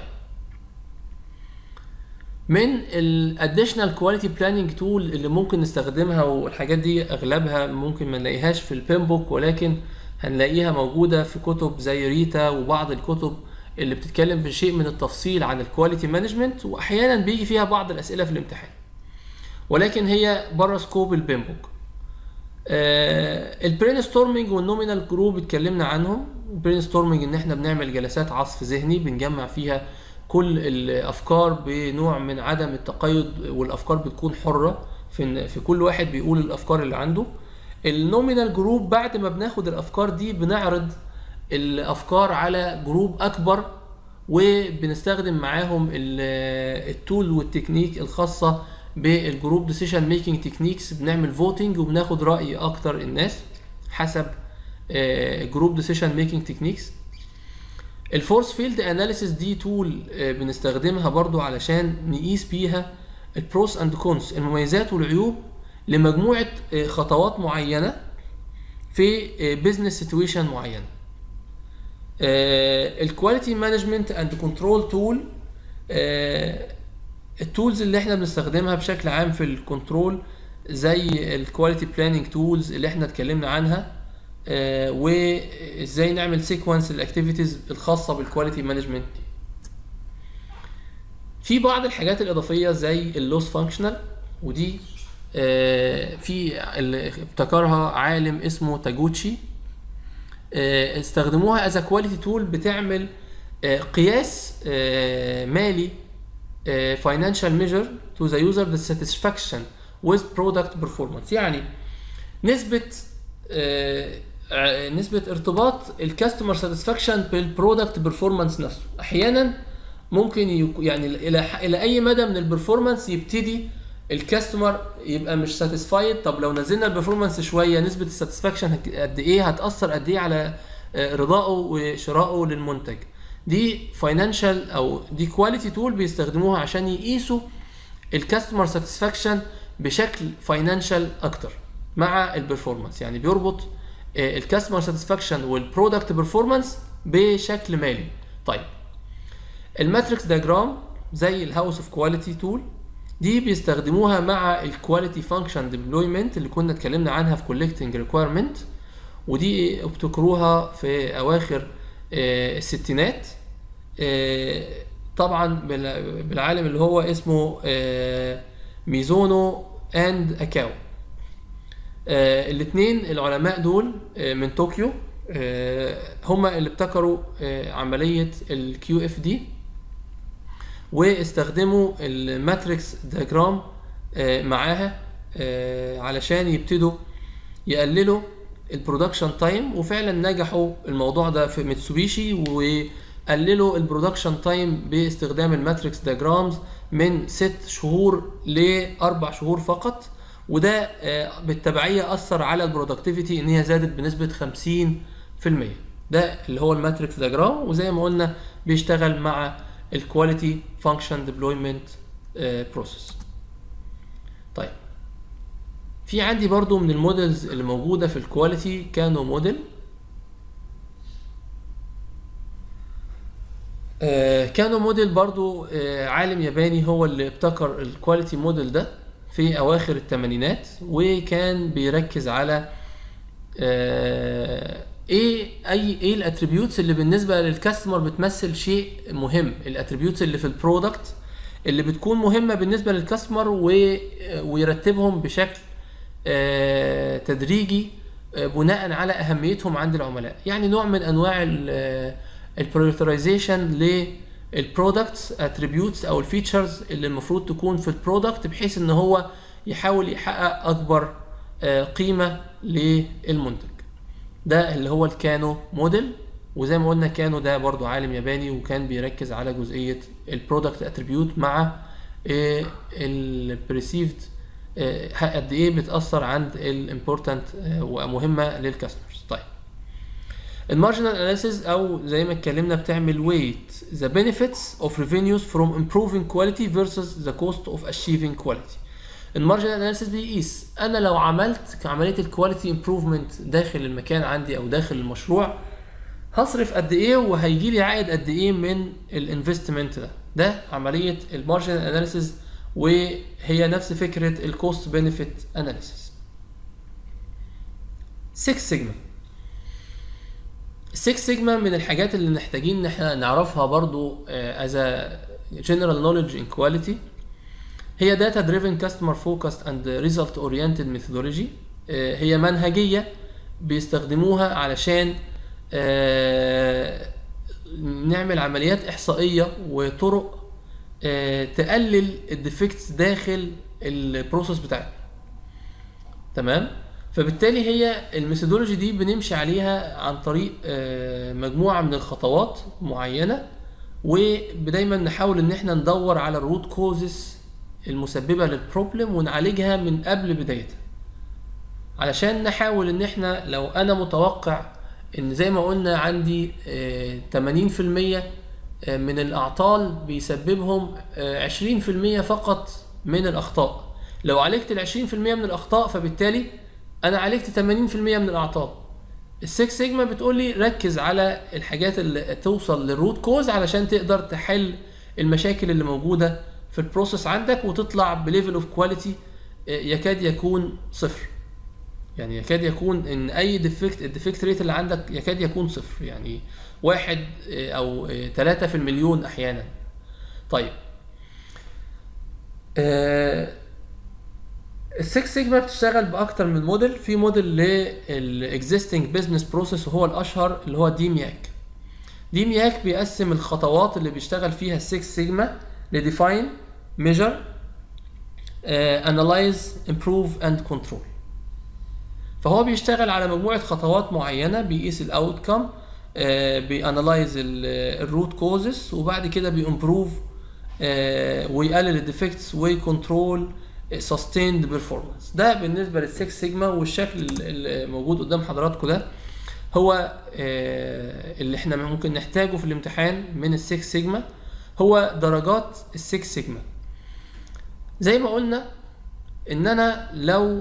من ال additional quality planning tool اللي ممكن نستخدمها، والحاجات دي اغلبها ممكن ما نلاقيهاش في البيمبوك ولكن هنلاقيها موجودة في كتب زي ريتا وبعض الكتب اللي بتتكلم بشيء من التفصيل عن الكواليتي مانجمنت، واحيانا بيجي فيها بعض الاسئلة في الامتحان ولكن هي بره سكوب البيمبوك. آه البرين ستورمنج والنومينال جروب اتكلمنا عنهم. البرين ستورمنج ان احنا بنعمل جلسات عصف ذهني بنجمع فيها كل الافكار بنوع من عدم التقيد، والافكار بتكون حرة في في كل واحد بيقول الافكار اللي عنده. النومينال جروب بعد ما بناخد الافكار دي بنعرض الافكار على جروب اكبر وبنستخدم معاهم التول والتكنيك الخاصة بالجروب ديسيشن ميكينج تكنيكس، بنعمل فوتنج وبناخد رأي اكتر الناس حسب جروب ديسيشن ميكينج تكنيكس. الفورس فيلد اناليسيس دي تول بنستخدمها برضو علشان نقيس بيها البروس اند كونس، المميزات والعيوب لمجموعة خطوات معينة في بيزنس سيتويشن معين. الكواليتي مانجمنت اند كنترول تول، التولز اللي احنا بنستخدمها بشكل عام في الكنترول زي الكواليتي بلاننج تولز اللي احنا اتكلمنا عنها، ازاي نعمل سيكونس الاكتيفيتيز الخاصه بالكواليتي مانجمنت. في بعض الحاجات الاضافيه زي اللوس فانكشنال، ودي في اللي ابتكرها عالم اسمه تاجوتشي. استخدموها از كواليتي تول بتعمل قياس مالي financial measure to the user dissatisfaction with product performance. يعني نسبة نسبة ارتباط الكاستمر ساتسفاكشن بالبرودكت بيرفورمانس نفسه. احيانا ممكن يعني الى الى اي مدى من البرفورمانس يبتدي الكاستمر يبقى مش ساتسفايد. طب لو نزلنا البرفورمانس شويه نسبه الساتسفاكشن قد ايه، هتاثر قد ايه على رضائه وشرائه للمنتج. دي فاينانشال او دي كواليتي تول بيستخدموها عشان يقيسوا الكاستمر ساتسفاكشن بشكل فاينانشال اكتر مع البرفورمانس. يعني بيربط الكاستمر ساتسفاكشن والبرودكت بيرفورمانس بشكل مالي. طيب الماتريكس دياجرام زي الهاوس اوف كواليتي تول دي بيستخدموها مع الكواليتي فانكشن ديبلويمنت اللي كنا اتكلمنا عنها في كولكتنج ريكويرمنت، ودي ابتكروها في اواخر الستينات طبعا بالعالم اللي هو اسمه ميزونو اند اكاو. الاثنين العلماء دول من طوكيو هما اللي ابتكروا عمليه الكيو اف دي، واستخدموا الماتريكس دياجرام معاها علشان يبتدوا يقللوا البرودكشن تايم، وفعلا نجحوا الموضوع ده في ميتسوبيشي وقللوا البرودكشن تايم باستخدام الماتريكس دياجرامز من ست شهور لاربع شهور فقط. وده بالتبعيه اثر على البرودكتيفيتي ان هي زادت بنسبه خمسين في المية. ده اللي هو الماتريكس دياجرام، وزي ما قلنا بيشتغل مع الكواليتي فانكشن ديبلويمنت بروسيس. طيب في عندي برضو من المودلز اللي موجوده في الكواليتي كانو موديل. آه كانو موديل برضو آه عالم ياباني هو اللي ابتكر الكواليتي موديل ده في اواخر الثمانينات، وكان بيركز على آه ايه اي ايه الاتريبيوتس اللي بالنسبه للكاستمر بتمثل شيء مهم، الاتريبيوتس اللي في البرودكت اللي بتكون مهمه بالنسبه للكاستمر، ويرتبهم بشكل آه تدريجي آه بناء على اهميتهم عند العملاء. يعني نوع من انواع البريوريتايزيشن للبرودكتس اتريبيوتس او الفيتشرز اللي المفروض تكون في البرودكت، بحيث ان هو يحاول يحقق اكبر آه قيمه للمنتج. ده اللي هو الكانو موديل. وزي ما قلنا كانو ده برضو عالم ياباني، وكان بيركز على جزئية البرودكت اتريبيوت مع البريسيفد قد ايه بتأثر عند الامبورتنت ومهمة للكاستمرز. طيب المارجنال اناليسيز او زي ما اتكلمنا بتعمل ويت the benefits of revenues from improving quality versus the cost of achieving quality. المارجنال اناليسيس بيقيس انا لو عملت عمليه الكواليتي امبروفمنت داخل المكان عندي او داخل المشروع هصرف قد ايه وهيجي لي عائد قد ايه من الانفستمنت ده. ده عمليه المارجنال اناليسيس، وهي نفس فكره الكوست بنفيت اناليسيس. ستة سيجما. ستة سيجما من الحاجات اللي محتاجين ان احنا نعرفها برضو as a general knowledge in quality. هي data driven customer focused and result oriented methodology. هي منهجية بيستخدموها علشان نعمل عمليات إحصائية وطرق تقلل الديفكتس داخل البروسيس بتاعتنا. تمام؟ فبالتالي هي الميثودولوجي دي بنمشي عليها عن طريق مجموعة من الخطوات معينة، ودايما نحاول ان احنا ندور على الروت كوزز المسببة للبروبلم ونعالجها من قبل بدايتها، علشان نحاول ان احنا لو انا متوقع ان زي ما قلنا عندي ثمانين في المية من الاعطال بيسببهم عشرين في المية فقط من الاخطاء، لو عالجت ال عشرين في المية من الاخطاء فبالتالي انا عالجت ثمانين في المية من الاعطال. السكس سيجما بتقول لي ركز على الحاجات اللي توصل للروت كوز علشان تقدر تحل المشاكل اللي موجوده في البروسيس عندك وتطلع بليفل اوف كواليتي يكاد يكون صفر. يعني يكاد يكون ان اي ديفكت الديفكت ريت اللي عندك يكاد يكون صفر، يعني واحد او ثلاثة في المليون احيانا. طيب السكس سيجما بتشتغل باكتر من موديل. في موديل للاكزيستنج بزنس بروسيس وهو الاشهر اللي هو ديمياك. ديمياك بيقسم الخطوات اللي بيشتغل فيها السكس سيجما لديفاين، ميجر، انالايز، امبروف اند كنترول. فهو بيشتغل على مجموعه خطوات معينه، بيقيس الاوتكم، بيانالايز الروت كوزز، وبعد كده بيمبروف ويقلل الديفكتس ويكنترول سستيند بيرفورمانس. ده بالنسبه للسكس سيجما. والشكل اللي موجود قدام حضراتكم ده هو اللي احنا ممكن نحتاجه في الامتحان من السكس سيجما، هو درجات السكس سيجما. زي ما قلنا ان انا لو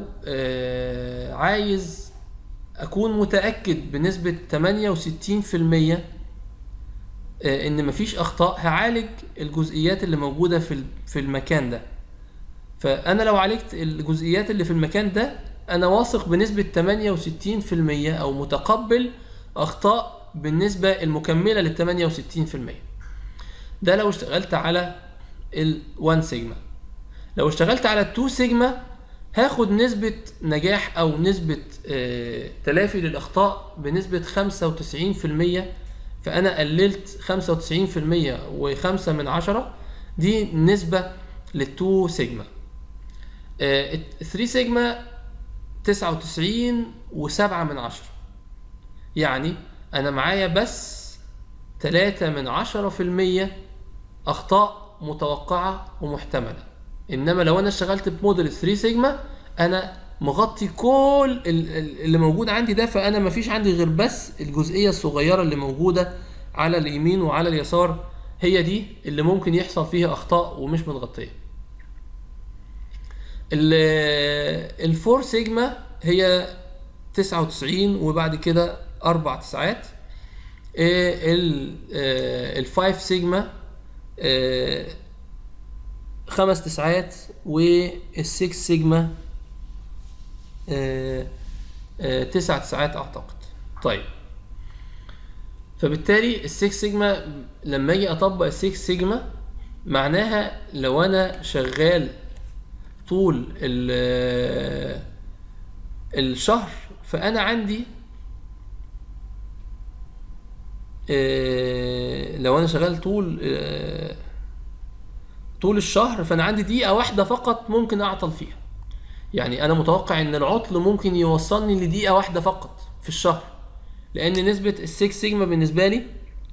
عايز اكون متاكد بنسبه ثمانية وستين في المية ان مفيش اخطاء، هعالج الجزئيات اللي موجوده في في المكان ده. فانا لو عالجت الجزئيات اللي في المكان ده انا واثق بنسبه ثمانية وستين في المية او متقبل اخطاء بالنسبه المكمله لل ثمانية وستين في المية. ده لو اشتغلت على ال واحد سيجما. لو اشتغلت على ال اتنين سيجما هاخد نسبه نجاح او نسبه اه تلافي للاخطاء بنسبه خمسة وتسعين في المية. فانا قللت خمسة وتسعين في المية وخمسة من عشرة، دي نسبه لل اتنين سيجما. اه تلاتة سيجما تسعة وتسعين وسبعة من عشرة، يعني انا معايا بس تلاتة من عشرة في المية اخطاء متوقعه ومحتمله. انما لو انا اشتغلت بموديل تلاتة سيجما انا مغطي كل اللي موجود عندي ده، فانا مفيش عندي غير بس الجزئيه الصغيره اللي موجوده على اليمين وعلى اليسار، هي دي اللي ممكن يحصل فيها اخطاء ومش متغطيه. الفور سيجما هي تسعة وتسعين وبعد كده اربع تسعات. الفايف سيجما خمس تسعات، والسكس سيجما تسع تسعات اعتقد. طيب فبالتالي السكس سيجما لما اجي اطبق السكس سيجما معناها لو انا شغال طول الشهر فانا عندي لو انا شغال طول طول الشهر فانا عندي دقيقة واحدة فقط ممكن اعطل فيها. يعني انا متوقع ان العطل ممكن يوصلني لدقيقة واحدة فقط في الشهر، لان نسبة السكس سيجما بالنسبة لي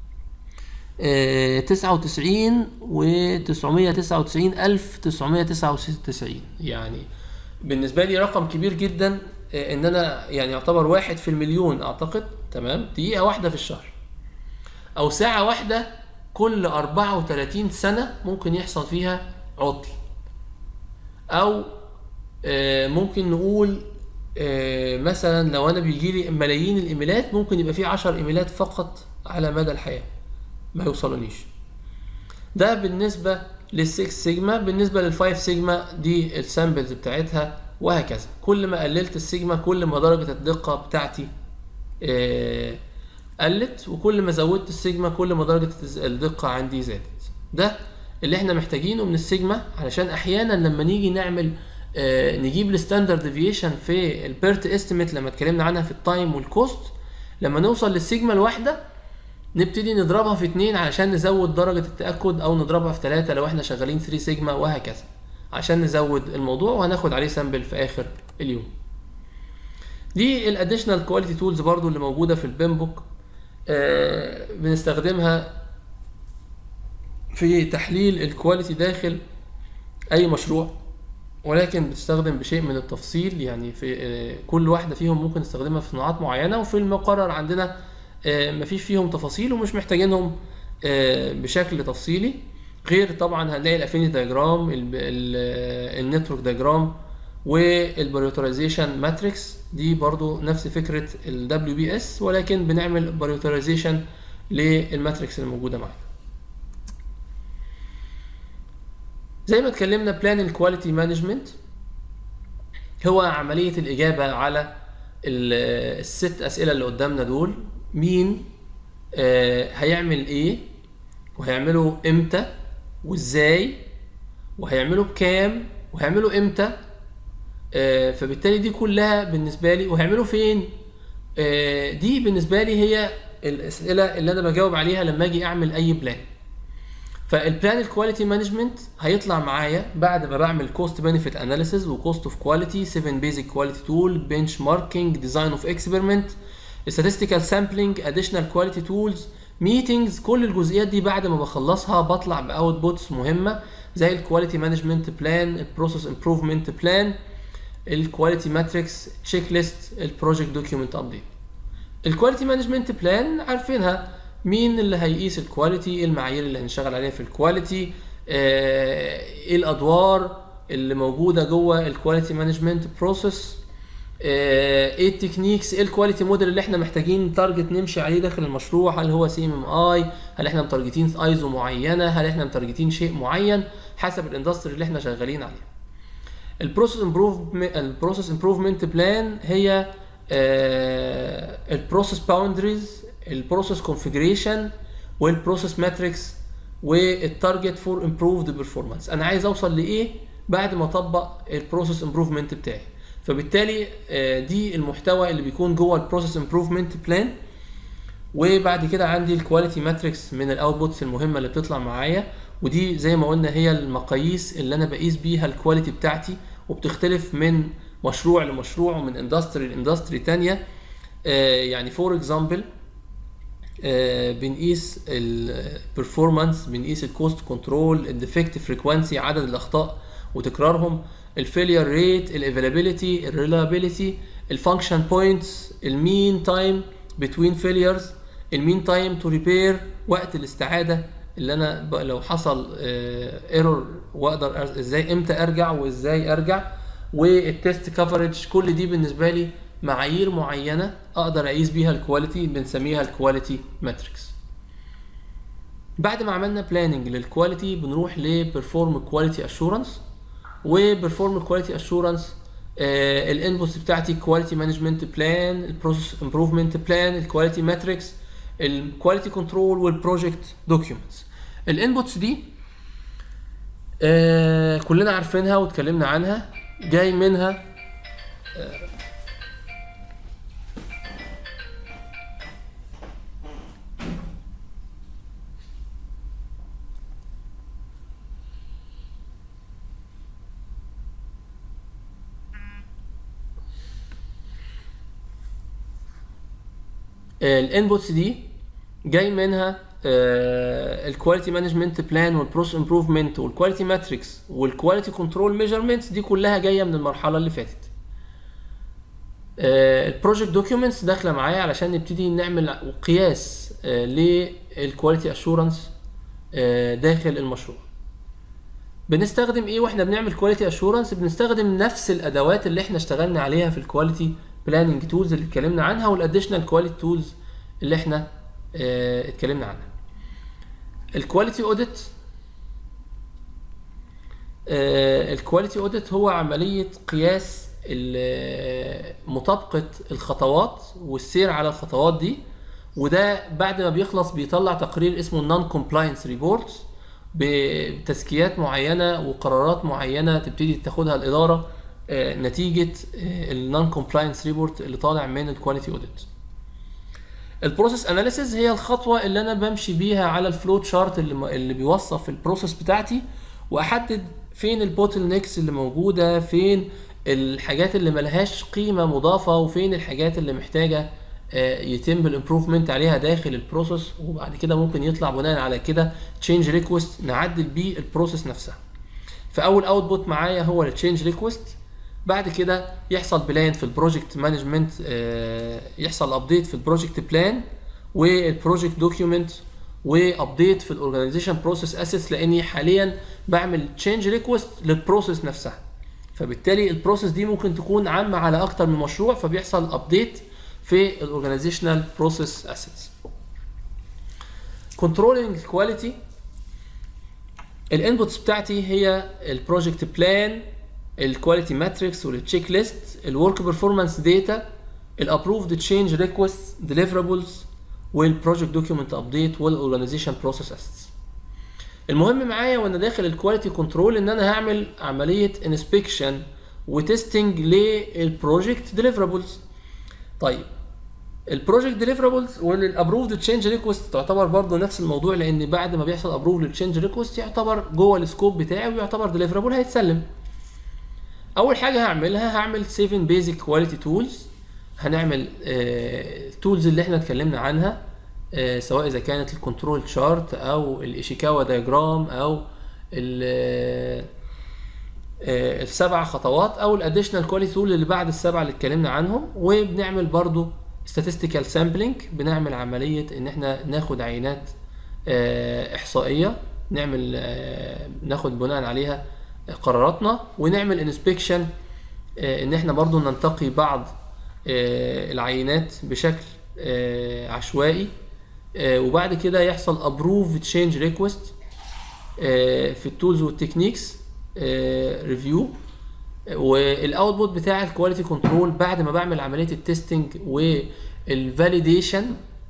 تسعة وتسعين وتسعمية تسعة وتسعين الف تسعمية تسعة وتسعين، يعني بالنسبة لي رقم كبير جدا، ان انا يعني يعتبر واحد في المليون اعتقد. تمام، دقيقة واحدة في الشهر او ساعة واحدة كل اربعة وتلاتين سنة ممكن يحصل فيها عطل. او ممكن نقول مثلا لو انا بيجيلي ملايين الايميلات ممكن يبقى فيه عشر ايميلات فقط على مدى الحياة ما يوصلونيش. ده بالنسبة للسكس سيجما. بالنسبة للفايف سيجما دي السامبلز بتاعتها، وهكذا. كل ما قللت السيجما كل ما درجة الدقة بتاعتي قلت، وكل ما زودت السيجما كل ما درجة الدقة عندي زادت. ده اللي احنا محتاجينه من السيجما، علشان احيانا لما نيجي نعمل آه نجيب الستاندرد ديفيشن في البيرت استيميت لما اتكلمنا عنها في التايم والكوست، لما نوصل للسيجما الواحدة نبتدي نضربها في اتنين علشان نزود درجة التأكد، او نضربها في تلاتة لو احنا شغالين تلاتة سيجما، وهكذا عشان نزود الموضوع، وهناخد عليه سامبل في اخر اليوم. دي الاديشنال كواليتي تولز برضو اللي موجودة في البيم بوك، آه بنستخدمها في تحليل الكواليتي داخل اي مشروع، ولكن بتستخدم بشيء من التفصيل. يعني في آه كل واحدة فيهم ممكن نستخدمها في صناعات معينة، وفي المقرر عندنا آه مفيش فيهم تفاصيل ومش محتاجينهم آه بشكل تفصيلي، غير طبعا هنلاقي الافينيتي دايجرام، النتورك دايجرام، والباريوترايزيشن ماتريكس. دي برضو نفس فكرة ال دبليو بي اس، ولكن بنعمل باريوترايزيشن للماتريكس الموجودة معانا. زي ما اتكلمنا، بلان الكواليتي مانجمنت هو عملية الإجابة على الست اسئله اللي قدامنا دول، مين آه هيعمل ايه، وهيعمله امتى وازاي، وهيعمله بكام، وهيعمله امتى. آه فبالتالي دي كلها بالنسبه لي، وهيعمله فين. آه دي بالنسبه لي هي الاسئله اللي انا بجاوب عليها لما اجي اعمل اي بلان. فالبلان الكواليتي مانجمنت هيطلع معايا بعد ما بعمل كوست بنفيت اناليسيز وكوست اوف كواليتي، سبعة بيزك كواليتي تول، بنش ماركينج، ديزاين اوف اكسبيرمنت، statistical sampling، additional quality tools، meetings. كل الجزئيات دي بعد ما بخلصها بطلع باوتبوتس مهمه زي الكواليتي مانجمنت بلان، البروسيس امبروفمنت بلان، الكواليتي ماتريكس، تشيك ليست، البروجكت دوكيومنت ابديت. الكواليتي مانجمنت بلان عارفينها، مين اللي هيقيس الكواليتي، ايه المعايير اللي هنشتغل عليها في الكواليتي، ايه الادوار اللي موجوده جوه الكواليتي مانجمنت بروسيس، ايه التكنيكس، ايه الكواليتي موديل اللي احنا محتاجين تارجت نمشي عليه داخل المشروع، هل هو سي ام ام اي، هل احنا متارجتين ايزو معينه، هل احنا متارجتين شيء معين حسب الاندستري اللي احنا شغالين عليه. البروسيس امبروفمنت البروسيس امبروفمنت بلان هي البروسيس باوندريز، البروسيس كونفيجريشن، والبروسيس ماتريكس، والتارجت فور امبروفد بيرفورمانس. انا عايز اوصل لايه بعد ما اطبق البروسيس امبروفمنت بتاعي. فبالتالي دي المحتوى اللي بيكون جوه البروسيس امبروفمنت بلان. وبعد كده عندي الكواليتي ماتريكس من الاوتبوتس المهمه اللي بتطلع معايا، ودي زي ما قلنا هي المقاييس اللي انا بقيس بيها الكواليتي بتاعتي، وبتختلف من مشروع لمشروع ومن اندستري لاندستري تانية. يعني فور اكزامبل بنقيس البرفورمانس، بنقيس الكوست كنترول، الديفكت فريكوانسي، عدد الاخطاء وتكرارهم، الفيلير ريت، الافيلابيلتي، الريلابيلتي، الفانكشن بوينتس، المين تايم بتوين فيليرز، المين تايم تو ريبير، وقت الاستعاده اللي انا لو حصل ايرور واقدر ازاي امتى ارجع وازاي ارجع، والتست كفرج. كل دي بالنسبه لي معايير معينه اقدر اقيس بيها الكواليتي، بنسميها الكواليتي ماتريكس. بعد ما عملنا بلاننج للكواليتي بنروح لبرفورم كواليتي اشورنس. وبرفورم كواليتي اشورنس الانبوتس بتاعتي كواليتي مانجمنت بلان، البروسيس امبروفمنت بلان، الكواليتي ماتريكس، الكواليتي كنترول، والبروجكت دوكيومنتس. الانبوتس دي آه كلنا عارفينها واتكلمنا عنها. جاي منها آه الانبوتس دي جاي منها الكواليتي مانجمنت بلان، والبروسيس امبروفمنت، والكواليتي ماتريكس، والكواليتي كنترول ميجرمنتس. دي كلها جايه من المرحله اللي فاتت. البروجكت دوكيومنتس داخله معايا علشان نبتدي نعمل قياس للكواليتي اشورنس داخل المشروع. بنستخدم ايه واحنا بنعمل كواليتي اشورنس؟ بنستخدم نفس الادوات اللي احنا اشتغلنا عليها في الكواليتي بلاننج تولز اللي اتكلمنا عنها، والاديشنال كواليتي تولز اللي احنا اه اتكلمنا عنها. الكواليتي اوديت اه الكواليتي اوديت هو عمليه قياس مطابقه الخطوات والسير على الخطوات دي، وده بعد ما بيخلص بيطلع تقرير اسمه النون كومبلاينس ريبورتس بتزكيات معينه وقرارات معينه تبتدي تاخدها الاداره نتيجه النون كومبلاينس ريبورت اللي طالع من الكواليتي اوديت. البروسيس اناليسيز هي الخطوه اللي انا بمشي بيها على الفلو تشارت اللي اللي بيوصف البروسيس بتاعتي، واحدد فين البوتل نيكس اللي موجوده، فين الحاجات اللي ملهاش قيمه مضافه، وفين الحاجات اللي محتاجه يتم الامبروفمنت عليها داخل البروسيس. وبعد كده ممكن يطلع بناء على كده تشينج ريكوست نعدل بيه البروسيس نفسها. فاول اوتبوت معايا هو التشينج ريكوست. بعد كده يحصل بلان في البروجكت مانجمنت، يحصل ابديت في البروجكت بلان والبروجكت دوكيومنت، وابديت في الاورجانيزيشن بروسيس اسيتس، لاني حاليا بعمل تشينج ريكوست للبروسيس نفسها. فبالتالي البروسيس دي ممكن تكون عامه على اكتر من مشروع، فبيحصل ابديت في الاورجانيزيشنال بروسيس اسيتس. كنترولينج كواليتي، الانبوتس بتاعتي هي البروجكت بلان، الكواليتي ماتريكس، والتشيك ليست، الورك بيرفورمانس داتا، الابروفد تشينج ريكوست ديليفرابلز والبروجكت دوكيومنت ابديت والاورجانيزيشن بروسيس اسيتس. المهم معايا وانا داخل الكواليتي كنترول ان انا هعمل عمليه انسبكشن وتستنج للبروجكت ديليفرابلز. طيب البروجكت ديليفرابلز والابروفد تشينج ريكوست تعتبر برضه نفس الموضوع، لان بعد ما بيحصل ابروف للتشينج ريكوست يعتبر جوه السكوب بتاعي ويعتبر ديليفرابل هيتسلم. اول حاجه هعملها هعمل سبعة بيزك كواليتي تولز. هنعمل التولز اللي احنا اتكلمنا عنها، آه سواء اذا كانت الكنترول شارت او الايشيكاوا دايجرام او آه السبع خطوات او الاديشنال كواليتي تول اللي بعد السبعه اللي اتكلمنا عنهم. وبنعمل برضو statistical sampling، بنعمل عمليه ان احنا ناخد عينات آه احصائيه نعمل آه ناخد بناء عليها قراراتنا، ونعمل انسبكشن آه ان احنا برضو ننتقي بعض آه العينات بشكل آه عشوائي، آه وبعد كده يحصل ابروف تشينج ريكوست في التولز والتكنيكس ريفيو. والاوتبوت بتاع الكواليتي كنترول بعد ما بعمل عمليه التستنج والفاليديشن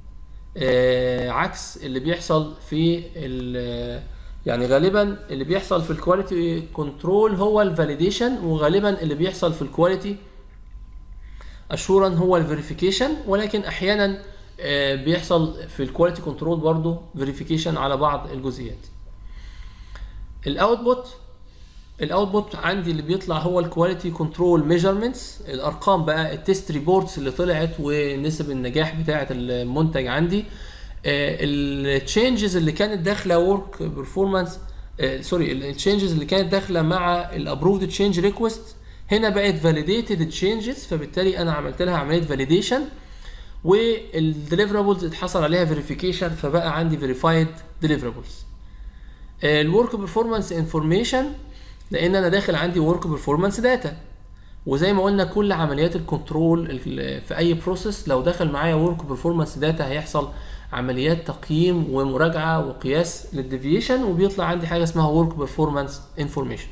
عكس اللي بيحصل في يعني غالبا اللي بيحصل في الكواليتي كنترول هو الفاليديشن، وغالبا اللي بيحصل في الكواليتي اشورن هو الفيريفيكيشن، ولكن احيانا بيحصل في الكواليتي كنترول برضو فيريفيكيشن على بعض الجزئيات. الاوتبوت الاوتبوت عندي اللي بيطلع هو الكواليتي كنترول ميجرمنتس، الارقام بقى التست ريبورتس اللي طلعت ونسب النجاح بتاعه المنتج عندي، التشينجز اللي كانت داخله ورك بيرفورمانس سوري التشينجز اللي كانت داخله مع الابروفد تشينج ريكوست هنا بقت فاليديتد تشينجز، فبالتالي انا عملت لها عمليه فاليديشن، والديليفرابلز اتحصل عليها فيريفيكيشن فبقى عندي فيريفايد ديليفرابلز. الورك بيرفورمانس انفورميشن لان انا داخل عندي ورك بيرفورمانس داتا، وزي ما قلنا كل عمليات الكنترول في اي بروسيس لو دخل معايا ورك بيرفورمانس داتا هيحصل عمليات تقييم ومراجعه وقياس للديفيشن، وبيطلع عندي حاجه اسمها ورك بيرفورمانس انفورميشن.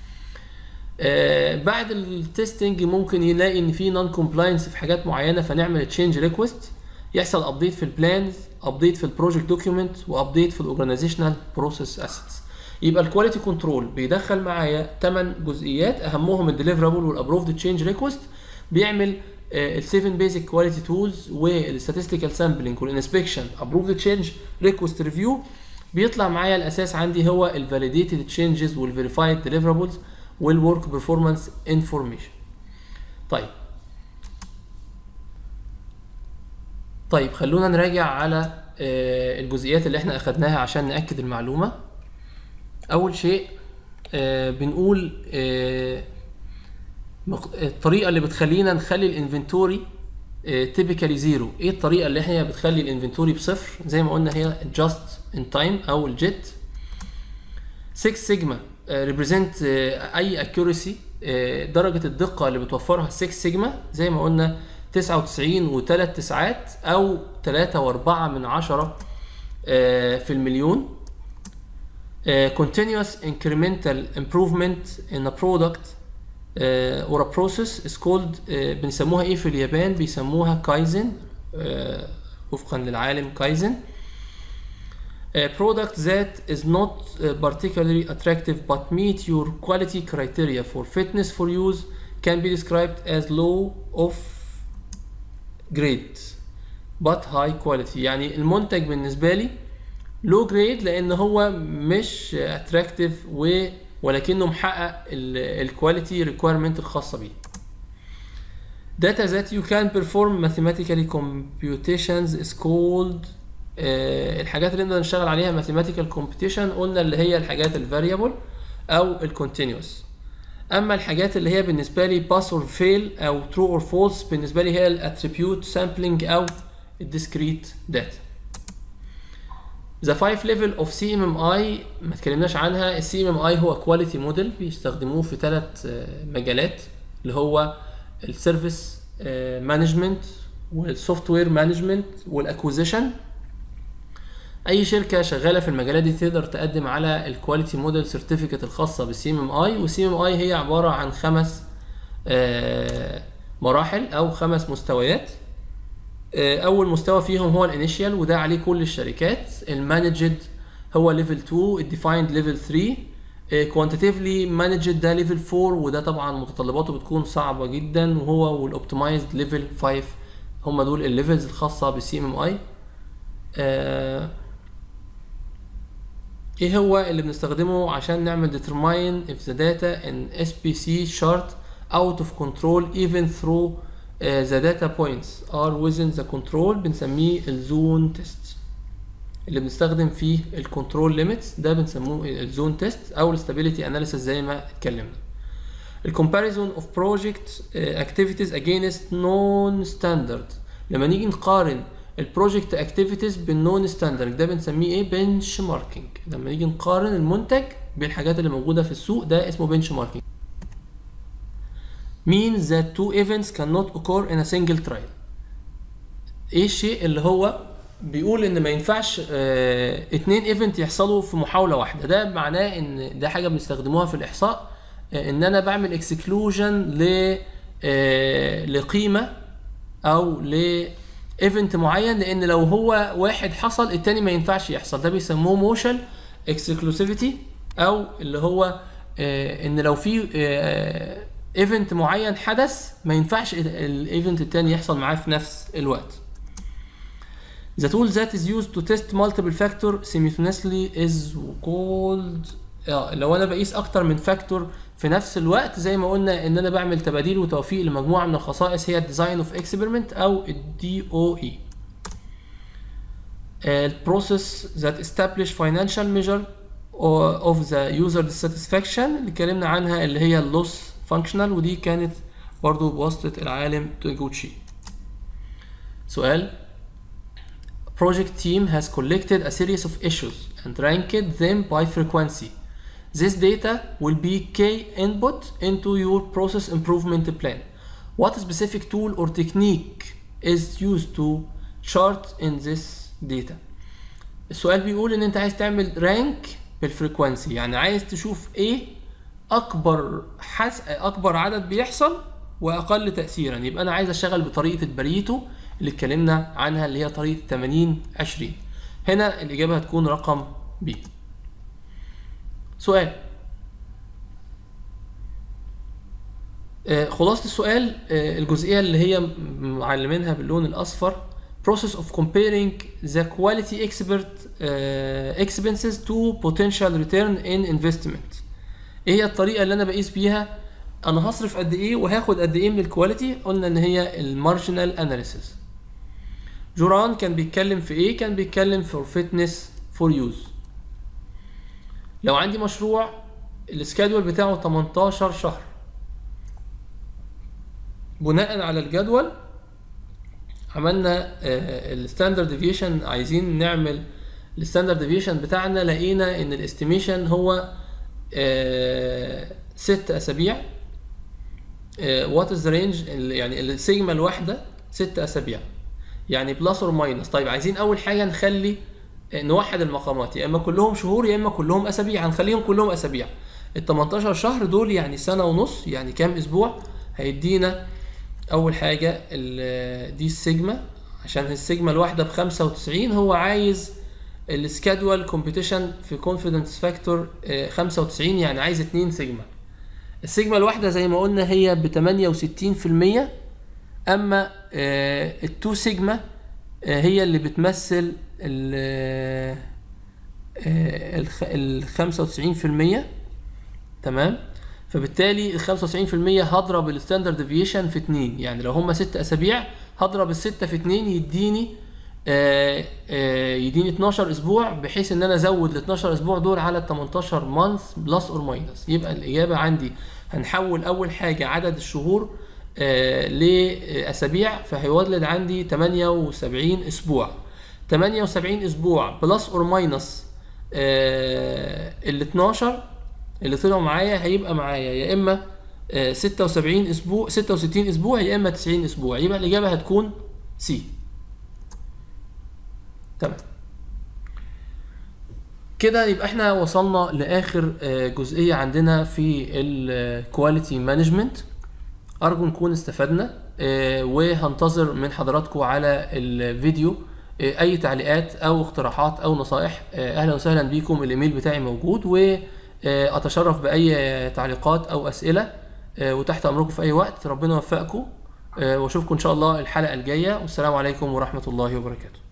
آه بعد التستنج ممكن يلاقي ان في نون كومبلاينس في حاجات معينه، فنعمل تشينج ريكوست، يحصل ابديت في البلانز، ابديت في البروجكت دوكيومنت، وابديت في الاورجانيزيشنال بروسيس اسيتس. يبقى الكواليتي كنترول بيدخل معايا ثمان جزئيات اهمهم الديليفرابل والابروفد تشينج ريكوست، بيعمل السيفن بيزك كواليتي تولز والستاتستيكال سامبلنج والانسبكشن ابروفد تشينج ريكوست ريفيو. بيطلع معايا الاساس عندي هو الفاليديتد تشينجز والفيريفايد ديليفرابلز والورك بيرفورمانس انفورميشن. طيب طيب خلونا نراجع على الجزئيات اللي احنا اخدناها عشان ناكد المعلومه. اول شيء بنقول الطريقه اللي بتخلينا نخلي الانفنتوري تيبيكالي زيرو. ايه الطريقه اللي هي بتخلي الانفنتوري بصفر؟ زي ما قلنا هي جاست ان تايم او الجيت. ستة سيجما ريبريزنت اي اكيورسي، درجه الدقه اللي بتوفرها ستة سيجما زي ما قلنا تسعة وتسعين وثلاث تسعات او ثلاثة وأربعة من عشرة في المليون. Uh, continuous incremental improvement in a product uh, or a process is called uh, بنسموها ايه في اليابان؟ بيسموها كايزن uh, وفقا للعالم كايزن. A product that is not uh, particularly attractive but meet your quality criteria for fitness for use can be described as low of grade but high quality. يعني المنتج بالنسبة لي لو جريد لان هو مش اتراكتيف ولكنه محقق الكواليتي ريكويرمنت الخاصه بيه. data that you can perform mathematically computations is called آه الحاجات اللي نقدر نشتغل عليها mathematical computation قلنا اللي هي الحاجات الفاريبل او الكونتينوس. اما الحاجات اللي هي بالنسبه لي pass or fail او true or false بالنسبه لي هي الاتريبيوت sampling او الديسكريت data. The five level of سي إم إم آي ما اتكلمناش عنها. ال سي إم إم آي هو quality model بيستخدموه في ثلاث مجالات اللي هو السيرفيس مانجمنت والسوفت وير مانجمنت والاكوزيشن. اي شركه شغاله في المجالات دي تقدر تقدم على الكواليتي موديل سيرتيفيكت الخاصه بالسي إم إم آي. والسي إم إم آي هي عباره عن خمس مراحل او خمس مستويات. اول مستوى فيهم هو الانيشال وده عليه كل الشركات. المانجد هو ليفل اتنين، الديفايند ليفل تلاتة، كوانتيتيفلي مانجد ده ليفل اربعة وده طبعا متطلباته بتكون صعبه جدا، وهو والاوبتمايزد ليفل خمسة. هم دول الليفلز الخاصه بالسي ام ام اي. ايه هو اللي بنستخدمه عشان نعمل determine if the data in اس بي سي chart out of control even through uh, the data points are within the control؟ بنسميه الزون تيست. اللي بنستخدم فيه الكنترول ليميتس ده بنسموه الزون تيست او الستابيليتي اناليسيس زي ما اتكلمنا. الكومباريزون اوف بروجكت اكتيفيتيز اجينست نون ستاندرد، لما نيجي نقارن البروجكت اكتيفيتيز بالنون ستاندرد ده بنسميه ايه؟ بنش ماركينج. لما نيجي نقارن المنتج بالحاجات اللي موجوده في السوق ده اسمه بنش ماركينج. means that two events cannot occur in a single trial. ايه الشيء اللي هو بيقول ان ما ينفعش اه اتنين ايفنت يحصلوا في محاوله واحده؟ ده معناه ان ده حاجه بنستخدموها في الاحصاء، اه ان انا بعمل اكسكلوجن ل اه لقيمه او ل ايفنت معين، لان لو هو واحد حصل التاني ما ينفعش يحصل. ده بيسموه موشن اكسكلوسيفيتي، او اللي هو اه ان لو في اه ايفنت معين حدث ما ينفعش الايفنت التاني يحصل معاه في نفس الوقت. The tool that is used to test multiple factor simultaneously is called اه لو انا بقيس اكتر من فاكتور في نفس الوقت، زي ما قلنا ان انا بعمل تباديل وتوفيق لمجموعه من الخصائص، هي الديزاين اوف اكسبيرمنت او الدي او اي. البروسيس that establish financial measure of the user dissatisfaction اللي اتكلمنا عنها اللي هي اللوس فانكشنال، ودي كانت برضو بواسطه العالم توغوتشي. سؤال: Project team has collected a series of issues and ranked them by frequency. This data will be key input into your process improvement plan. What specific tool or technique is used to chart in this data؟ السؤال بيقول ان انت عايز تعمل رانك بالفريكوانسي، يعني عايز تشوف ايه اكبر حس... اكبر عدد بيحصل واقل تاثيرا. يبقى انا عايز اشتغل بطريقه البريتو اللي اتكلمنا عنها اللي هي طريقه ثمانين عشرين. هنا الاجابه هتكون رقم ب. سؤال: آه خلاصه السؤال، آه الجزئيه اللي هي معلمينها باللون الاصفر process of comparing the quality expert uh, expenses to potential return in investment. ايه هي الطريقه اللي انا بقيس بيها انا هصرف قد ايه وهاخد قد ايه من الكواليتي؟ قلنا ان هي المارجنال اناليسيس. جوران كان بيتكلم في ايه؟ كان بيتكلم في فيتنس فور يوز. لو عندي مشروع السكادول بتاعه تمنتاشر شهر، بناء على الجدول عملنا الستاندرد ديفيشن، عايزين نعمل الستاندرد ديفيشن بتاعنا، لقينا ان الاستيميشن هو ست اسابيع. وات از رينج، يعني السيجما الواحده ست اسابيع، يعني بلس اور ماينس. طيب عايزين اول حاجه نخلي نوحد المقامات، يا اما كلهم شهور يا اما كلهم اسابيع. هنخليهم كلهم اسابيع. ال تمنتاشر شهر دول يعني سنه ونص، يعني كام اسبوع؟ هيدينا اول حاجه دي السيجما، عشان السيجما الواحده ب خمسة وتسعين. هو عايز السكادول كومبيتيشن في كونفيدنس فاكتور خمسة وتسعين، يعني عايز اتنين سيجما. السيجما الواحده زي ما قلنا هي ب تمانية وستين في المية، اما التو سيجما هي اللي بتمثل ال خمسة وتسعين في المية. تمام؟ فبالتالي ال خمسة وتسعين في المية هضرب الستاندرد ديفيشن في اتنين، يعني لو هما ست اسابيع هضرب الستة في اتنين يديني آآ آآ يديني اتناشر اسبوع، بحيث ان انا ازود ال اتناشر اسبوع دول على ال تمنتاشر مانث بلس اور ماينس. يبقى الاجابه عندي هنحول اول حاجه عدد الشهور لاسابيع، فهيولد عندي تمانية وسبعين اسبوع. تمانية وسبعين اسبوع بلس اور ماينس ال اتناشر اللي طلعوا معايا، هيبقى معايا يا اما ستة وسبعين اسبوع ستة وستين اسبوع يا اما تسعين اسبوع. يبقى الاجابه هتكون سي. تمام كده، يبقى احنا وصلنا لاخر جزئيه عندنا في الكواليتي مانجمنت. ارجو نكون استفدنا. آه، وهنتظر من حضراتكم على الفيديو آه، اي تعليقات او اقتراحات او نصائح. آه، اهلا وسهلا بيكم، الايميل بتاعي موجود، واتشرف باي تعليقات او اسئله، آه، وتحت امركم في اي وقت. ربنا يوفقكم، آه، واشوفكم ان شاء الله الحلقه الجايه، والسلام عليكم ورحمه الله وبركاته.